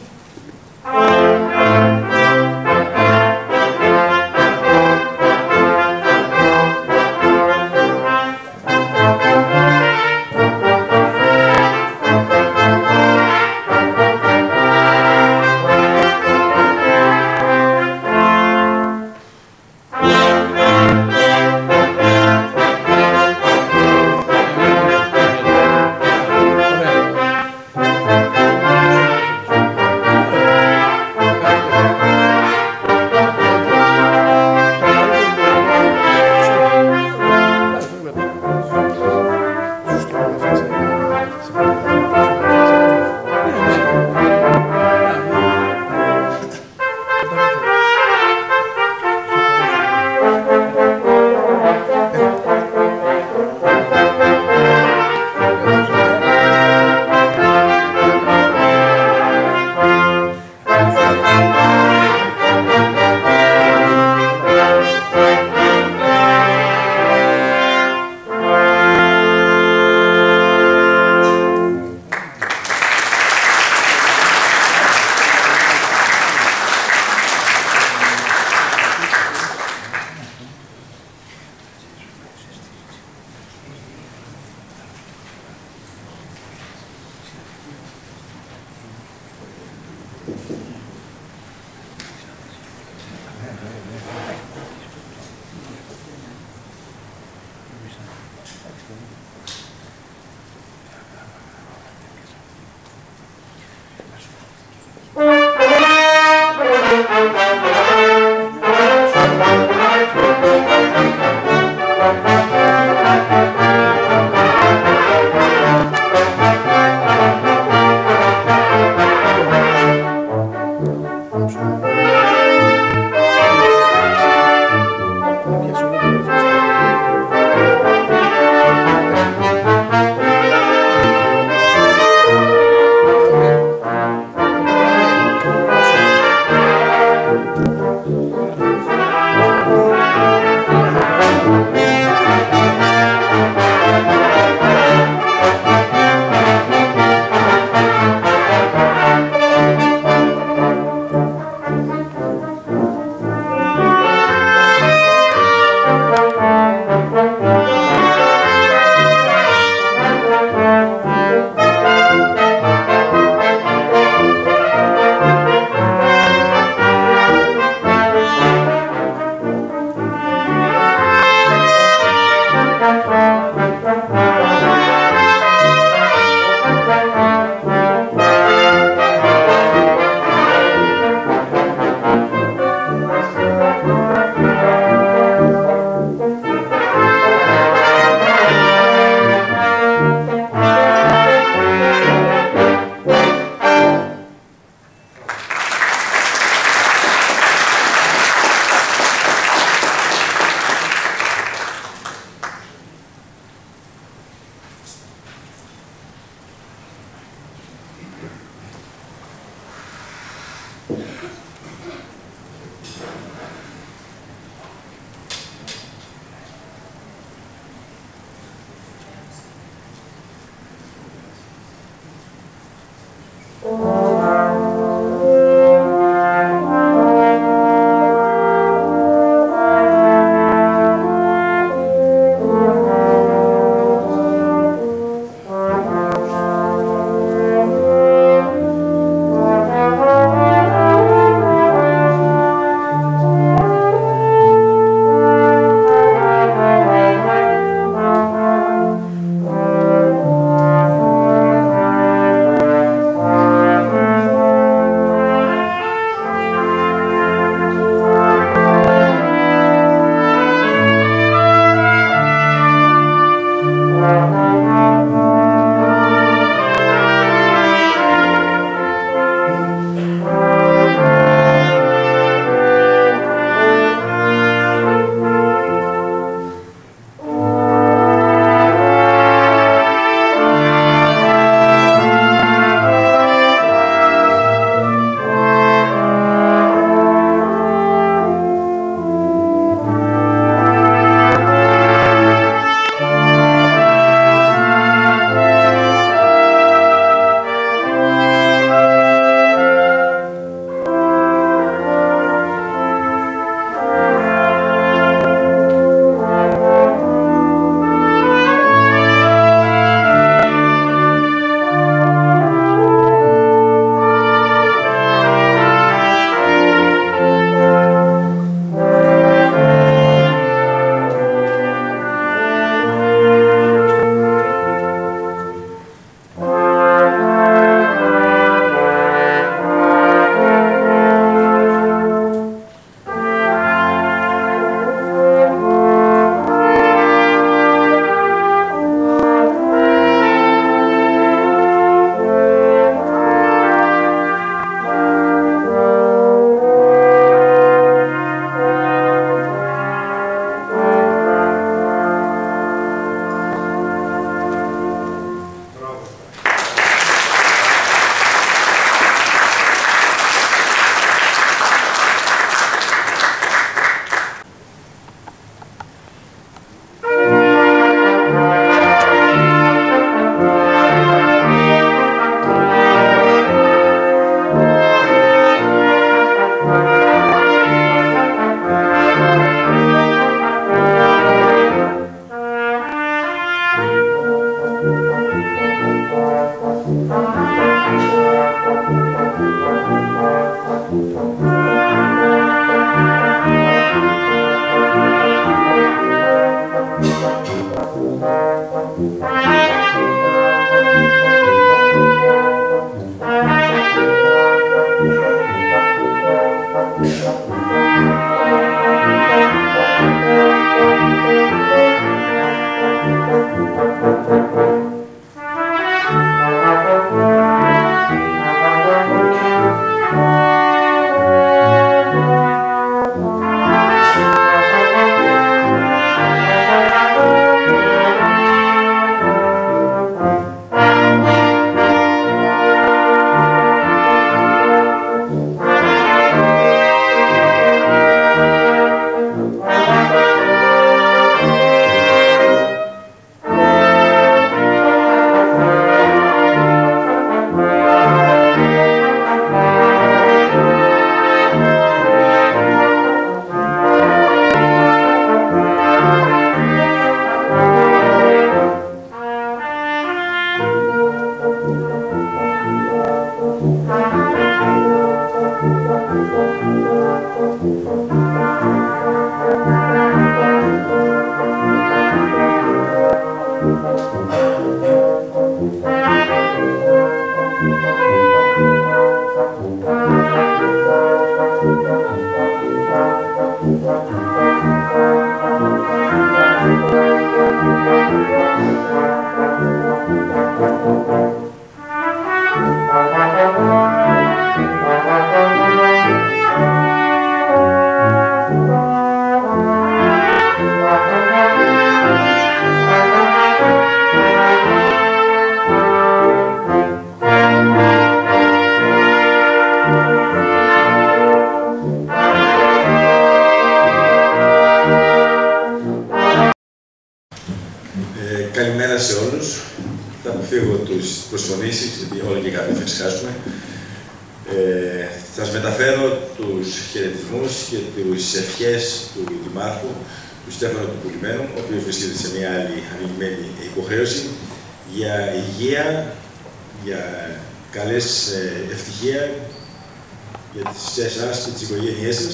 σε όλους. Θα αποφύγω τις προσφωνήσεις, γιατί όλοι και κάποιοι θα ξεχάσουμε. Θα σας μεταφέρω τους χαιρετισμούς και τις ευχές του Δημάρχου, του Στέφανου του Πουλημένου, ο οποίος βρίσκεται σε μια άλλη ανοιγμένη υποχρέωση, για υγεία, για καλές ευτυχία, για εσάς και τις οικογένειές σας.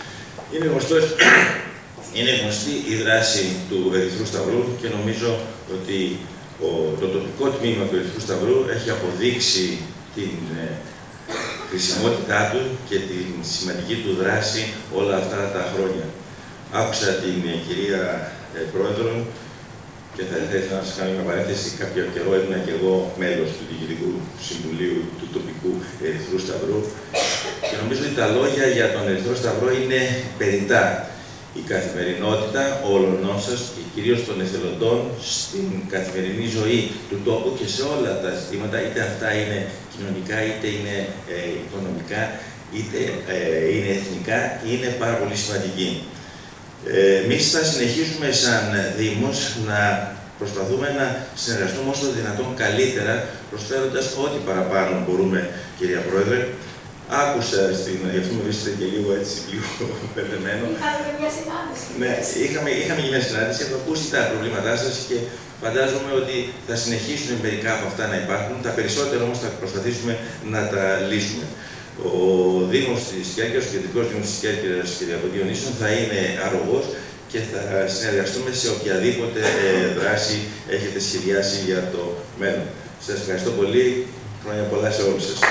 Είναι γνωστή η δράση του Ερυθρού Σταυρού και νομίζω ότι το τοπικό τμήμα του Ερυθρού Σταυρού έχει αποδείξει την χρησιμότητά του και την σημαντική του δράση όλα αυτά τα χρόνια. Άκουσα την κυρία Πρόεδρο και θα ήθελα να σας κάνω μια παρένθεση. Κάποιο καιρό ήμουν και εγώ μέλος του Διοικητικού Συμβουλίου του τοπικού Ερυθρού Σταυρού και νομίζω ότι τα λόγια για τον Ερυθρό Σταυρό είναι περιττά. Η καθημερινότητα όλων σας και κυρίως των εθελοντών στην καθημερινή ζωή του τόπου και σε όλα τα ζητήματα, είτε αυτά είναι κοινωνικά, είτε είναι οικονομικά, είτε είναι εθνικά, είναι πάρα πολύ σημαντική. Εμείς θα συνεχίσουμε σαν Δήμος να προσπαθούμε να συνεργαστούμε όσο δυνατόν καλύτερα, προσφέροντας ό,τι παραπάνω μπορούμε, κυρία Πρόεδρε. Άκουσα, γι' αυτό με βρίσκεται και λίγο μπερδεμένο. Είχαμε μια συνάντηση. Ναι, είχαμε μια συνάντηση, έχω ακούσει τα προβλήματά σας και φαντάζομαι ότι θα συνεχίσουν μερικά από αυτά να υπάρχουν. Τα περισσότερα όμως θα προσπαθήσουμε να τα λύσουμε. Ο Δήμος της Κέρκυρας, ο Κεντρικός Δήμος της Κέρκυρας και Διονύσεων θα είναι αρρωγός και θα συνεργαστούμε σε οποιαδήποτε δράση έχετε σχεδιάσει για το μέλλον. Σας ευχαριστώ πολύ. Χρόνια πολλά σε όλους σας.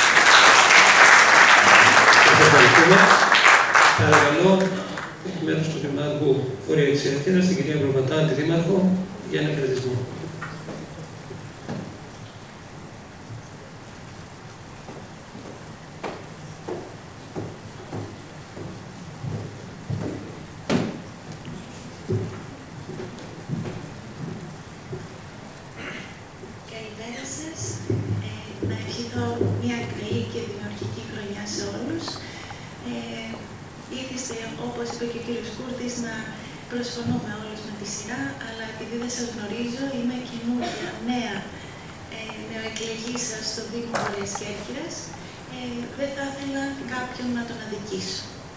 Ευχαριστούμε. Παρακαλώ, εκ μέρους του Δημάρχου Βόρεια της Κέρκυρας, την κυρία Γροβατά, Αντιδήμαρχο, για ένα κρατισμό. Καλημέρα σας. Να ευχηθώ μια καλή και δημιουργική χρονιά σε όλους. Ήθιστε, όπως είπε και ο κύριος Κούρτης, να προσφωνούμε όλους με τη σειρά, αλλά επειδή δεν σας γνωρίζω, είμαι καινούργια, νέα νεοεκλεγήσα στο Δήμο Βόρειας Κέρκυρας, δεν θα ήθελα κάποιον να τον αδικήσω.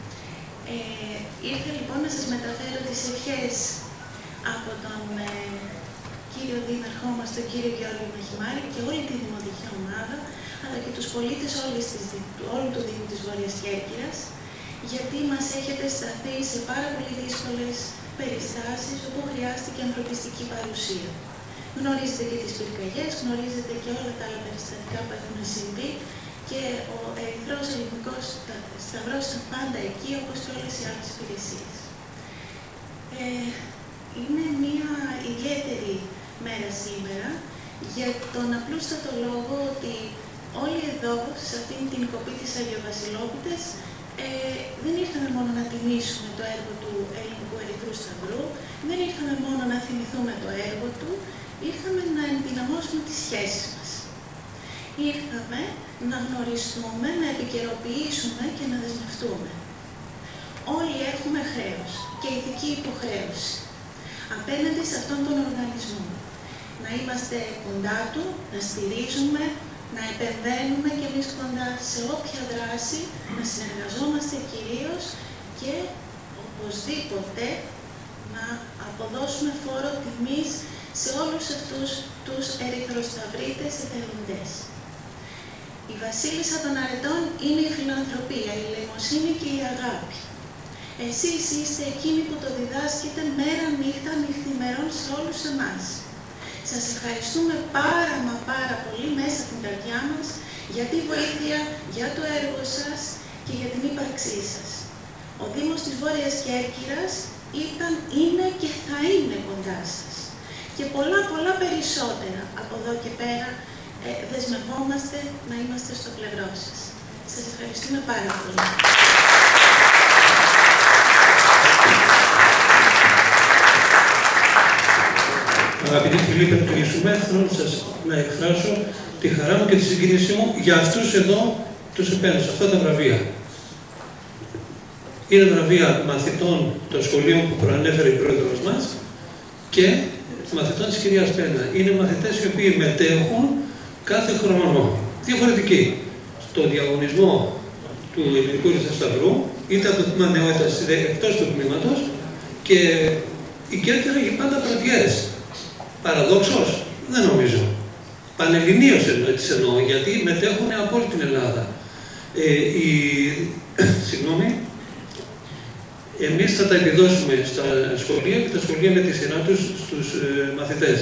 Ήρθα λοιπόν να σας μεταφέρω τις ευχές από τον κύριο Δήμαρχό μας, τον κύριο Γιώργο Μαχημάρη και όλη τη δημοτική ομάδα, αλλά και τους πολίτες όλου του Δήμου της Βόρειας Κέρκυρας, γιατί μας έχετε σταθεί σε πάρα πολύ δύσκολες περιστάσεις όπου χρειάστηκε ανθρωπιστική παρουσία. Γνωρίζετε και τις πυρκαγιές, γνωρίζετε και όλα τα άλλα περιστατικά που έχουν συμβεί και ο Ερυθρός Ελληνικός Σταυρός ήταν πάντα εκεί, όπως και όλες οι άλλες υπηρεσίες. Είναι μια ιδιαίτερη μέρα σήμερα για τον απλούστατο λόγο ότι όλοι εδώ, σε αυτήν την κοπή της Αγιοβασιλόπιτες, δεν ήρθαμε μόνο να τιμήσουμε το έργο του Ελληνικού Ερυθρού Σταυρού, δεν ήρθαμε μόνο να θυμηθούμε το έργο του, ήρθαμε να ενδυναμώσουμε τις σχέσεις μας. Ήρθαμε να γνωριστούμε, να επικαιροποιήσουμε και να δεσμευτούμε. Όλοι έχουμε χρέος και ηθική υποχρέωση απέναντι σε αυτόν τον οργανισμό. Να είμαστε κοντά του, να στηρίζουμε, να επεμβαίνουμε και εμείς κοντά σε όποια δράση, να συνεργαζόμαστε κυρίως και οπωσδήποτε να αποδώσουμε φόρο τιμής σε όλους αυτούς τους ερυθροσταυρίτες εθελοντές. Η βασίλισσα των αρετών είναι η φιλανθρωπία, η ελεημοσύνη και η αγάπη. Εσείς είστε εκείνοι που το διδάσκετε μέρα νύχτα νυχθημερών σε όλους εμάς. Σας ευχαριστούμε πάρα πολύ μέσα από την καρδιά μας για τη βοήθεια, για το έργο σας και για την ύπαρξή σας. Ο Δήμος της Βόρειας Κέρκυρας ήταν, είναι και θα είναι κοντά σας. Και πολλά περισσότερα από εδώ και πέρα δεσμευόμαστε να είμαστε στο πλευρό σας. Σας ευχαριστούμε πάρα πολύ. Αγαπητοί φίλοι, πριν κλείσουμε, θέλω να εκφράσω τη χαρά μου και τη συγκίνησή μου για αυτούς εδώ τους επένους, αυτά τα βραβεία. Είναι βραβεία μαθητών των σχολείων που προανέφερε η πρόεδρος μας και μαθητών της κυρίας Πένα. Είναι μαθητές οι οποίοι μετέχουν κάθε χρόνο, διαφορετικοί, στο διαγωνισμό του Ελληνικού Ερυθρού Σταυρού, είτε από το τμήμα νεότητας είτε εκτός του τμήματος, και η Κέρκυρα έχει πάντα πρωτιές. Παραδόξως, δεν νομίζω. Πανελληνίως τις εννοώ, γιατί μετέχουν από όλη την Ελλάδα. Συγγνώμη, εμείς θα τα επιδώσουμε στα σχολεία και τα σχολεία με τη σειρά τους στους μαθητές.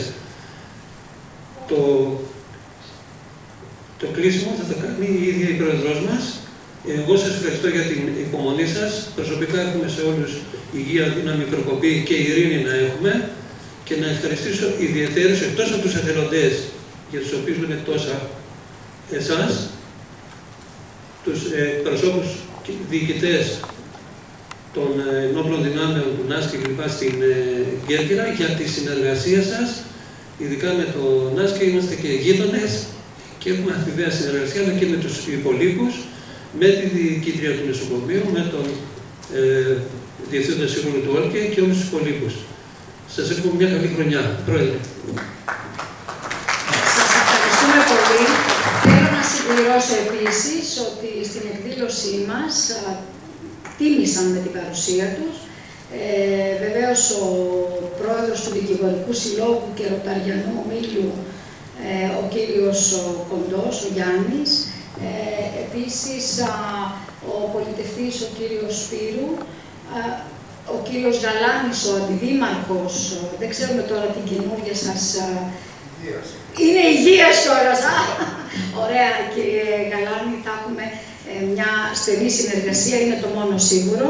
Το κλείσιμο θα το κάνει η ίδια η πρόεδρός μας. Εγώ σας ευχαριστώ για την υπομονή σας. Προσωπικά έχουμε σε όλους υγεία, δύναμη, προκοπή και ειρήνη να έχουμε. Και να ευχαριστήσω ιδιαιτέρως, εκτός από τους εθελοντές, για τους οποίους λέμε τόσα, εσάς, τους προσώπους και διοικητές των ενόπλων δυνάμεων του ΝΑΣ και λοιπά στην Κέρκυρα, για τη συνεργασία σας, ειδικά με το ΝΑΣ, και είμαστε και γείτονες και έχουμε αμοιβαία συνεργασία, αλλά και με τους υπολείπους, με τη διοικήτρια του νοσοκομείου, με τον Διευθύνοντα Σύμβουλο του ΟΛΚΕ και όλους τους υπολείπους. Σας εύχομαι μια καλή χρονιά, Πρόεδρε. Σας ευχαριστούμε πολύ. Θέλω να συμπληρώσω επίσης ότι στην εκδήλωσή μας τίμησαν με την παρουσία τους. Βεβαίως ο πρόεδρος του Δικηγορικού Συλλόγου και Ροταριανού Ομίλου, ο κύριος Κοντός, ο Γιάννης, επίσης ο πολιτευτής, ο κύριος Σπύρου, ο κύριος Γαλάνης, ο αντιδήμαρχος, δεν ξέρουμε τώρα την καινούργια σας... Είναι υγείας κιόλας. Ωραία, κύριε Γαλάνη, θα έχουμε μια στενή συνεργασία, είναι το μόνο σίγουρο.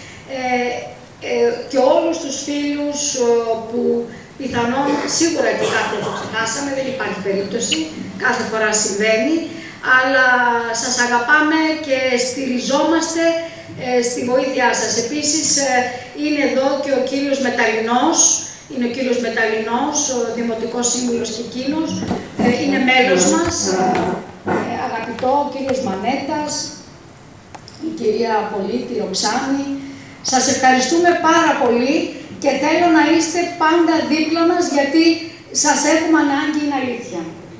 Και όλους τους φίλους που πιθανόν, σίγουρα και κάποιοι το ξεχάσαμε, δεν υπάρχει περίπτωση, κάθε φορά συμβαίνει, αλλά σας αγαπάμε και στηριζόμαστε στη βοήθειά σας. Επίσης, είναι εδώ και ο κύριος Μεταλλινός, είναι ο κύριος Μεταλλινός, ο Δημοτικός Σύμβουλος και εκείνος, είναι μέλος μας, αγαπητό, ο κύριος Μανέτας, η κυρία Πολίτη, Ροξάνη. Σας ευχαριστούμε πάρα πολύ και θέλω να είστε πάντα δίπλα μας, γιατί σας έχουμε ανάγκη, είναι αλήθεια.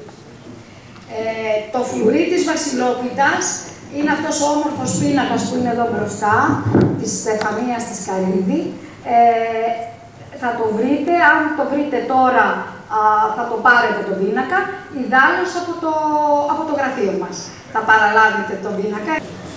Το φλουρί της Βασιλόπιτας είναι αυτός ο όμορφος πίνακας που είναι εδώ μπροστά, της Στεφανίας της Καρύδη. Θα το βρείτε, αν το βρείτε τώρα θα το πάρετε τον πίνακα, ιδάλλως από το γραφείο μας. Θα παραλάβετε τον πίνακα.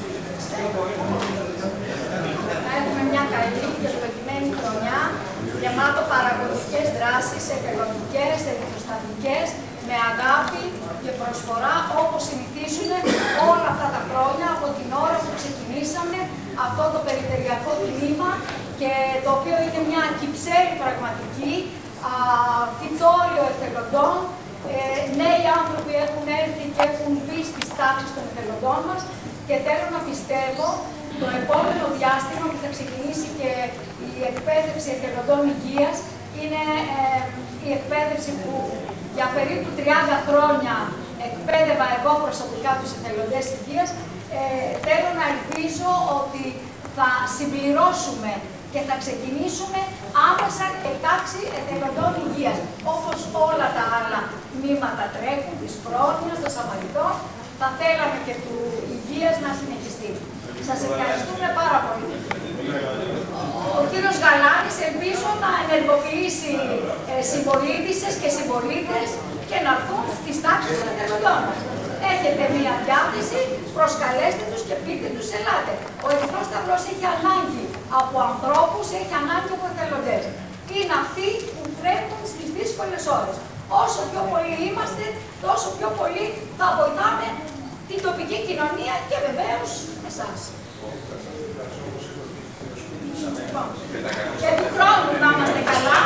Θα έχουμε μια καλή και ευλογημένη χρονιά, γεμάτο παραγωγικές δράσεις, εθελοντικές, ερυθροστατικές, με αγάπη και προσφορά, όπως συνηθίζουν όλα αυτά τα χρόνια από την ώρα που ξεκινήσαμε αυτό το περιφερειακό τμήμα, και το οποίο είναι μια κυψέλη πραγματική, φυτόριο εθελοντών, νέοι άνθρωποι έχουν έρθει και έχουν μπει στις τάξεις των εθελοντών μας, και θέλω να πιστεύω το επόμενο διάστημα που θα ξεκινήσει και η εκπαίδευση εθελοντών υγείας, είναι η εκπαίδευση που για περίπου 30 χρόνια εκπαίδευα εγώ προσωπικά τους εθελοντές υγείας. Θέλω να ελπίζω ότι θα συμπληρώσουμε και θα ξεκινήσουμε άμεσα και τάξη εθελοντών υγείας. Όπως όλα τα άλλα τμήματα τρέχουν, της πρόνοιας, των Σαμαριτών, θα θέλαμε και του υγείας να συνεχιστεί. Σας ευχαριστούμε πάρα πολύ. Ο κύριος Γαλάνης ελπίζω να ενεργοποιήσει συμπολίτησες και συμπολίτες και να έρθουν στις τάξεις των εθελοντών μας. Έχετε μία διάθεση, προσκαλέστε τους και πείτε τους, ελάτε. Ο Ερυθρός Σταυρός έχει ανάγκη από ανθρώπους, έχει ανάγκη από εθελοντές. Είναι αυτοί που τρέχουν στις δύσκολες ώρες. Όσο πιο πολλοί είμαστε, τόσο πιο πολύ θα βοηθάμε την τοπική κοινωνία και βεβαίως εσάς. Και του χρόνου να είμαστε καλά.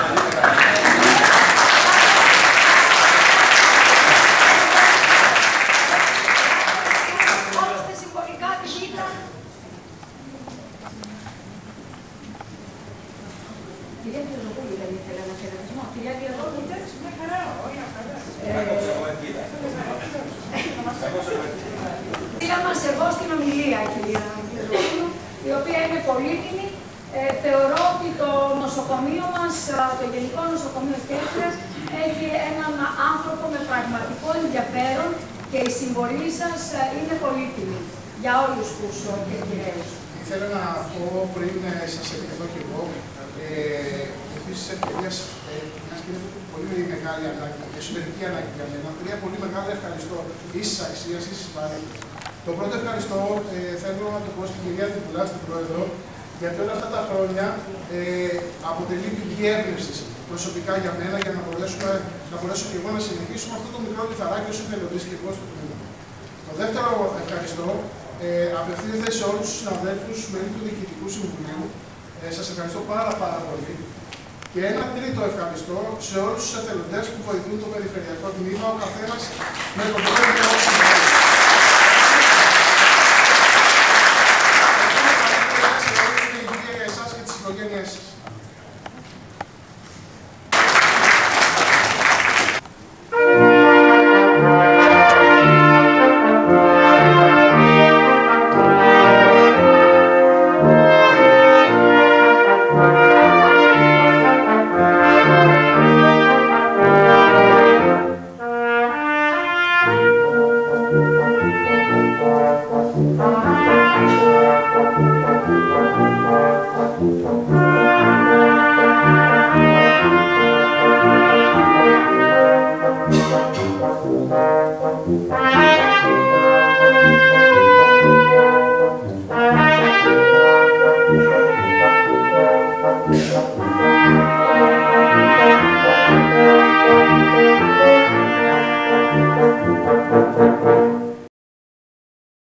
Όλωστε συμβολικά τη γήτα. Κυρία Πυροδοπούλη δεν ήθελε ένα χαιρετισμό. Κυρία Πυροδοπούλη, μια χαρά. Πήρα μας εγώ στην ομιλία, κυρία Πυροδοπούλη, η οποία είναι πολύτιμη Θεωρώ ότι το νοσοκομείο μας, το Γενικό Νοσοκομείο Κέρκυρας, έχει έναν άνθρωπο με πραγματικό ενδιαφέρον και η συμβολή σας είναι πολύτιμη για όλους τους κερκυραίους. Ήθελα να πω πριν σας επικεντώ και εγώ, επίσης ευκαιρίας, μιας και είναι πολύ μεγάλη ανάγκη, εσωτερική ανάγκη για μένα, μια πολύ μεγάλη ευχαριστώ ίσης αξίας, ίσης βάρετης. Το πρώτο ευχαριστώ θέλω να το πω στην κυρία Τυπουλά, στην Πρόεδρο, γιατί όλα αυτά τα χρόνια αποτελεί πηγή έμπνευσης προσωπικά για μένα, για να μπορέσω και εγώ να συνεχίσω με αυτό το μικρό λιθαράκι ως εθελοντής και εγώ στο τμήμα. Το δεύτερο ευχαριστώ απευθύνεται σε όλους τους συναδέλφους, μέλη του Διοικητικού Συμβουλίου. Σας ευχαριστώ πάρα πολύ. Και ένα τρίτο ευχαριστώ σε όλους τους εθελοντές που βοηθούν το περιφερειακό τμήμα, ο καθένας με τον τρόπο και όσο μπορεί. Σε όλους και υγεία για εσάς και τις οικογένειές σας. Thank you.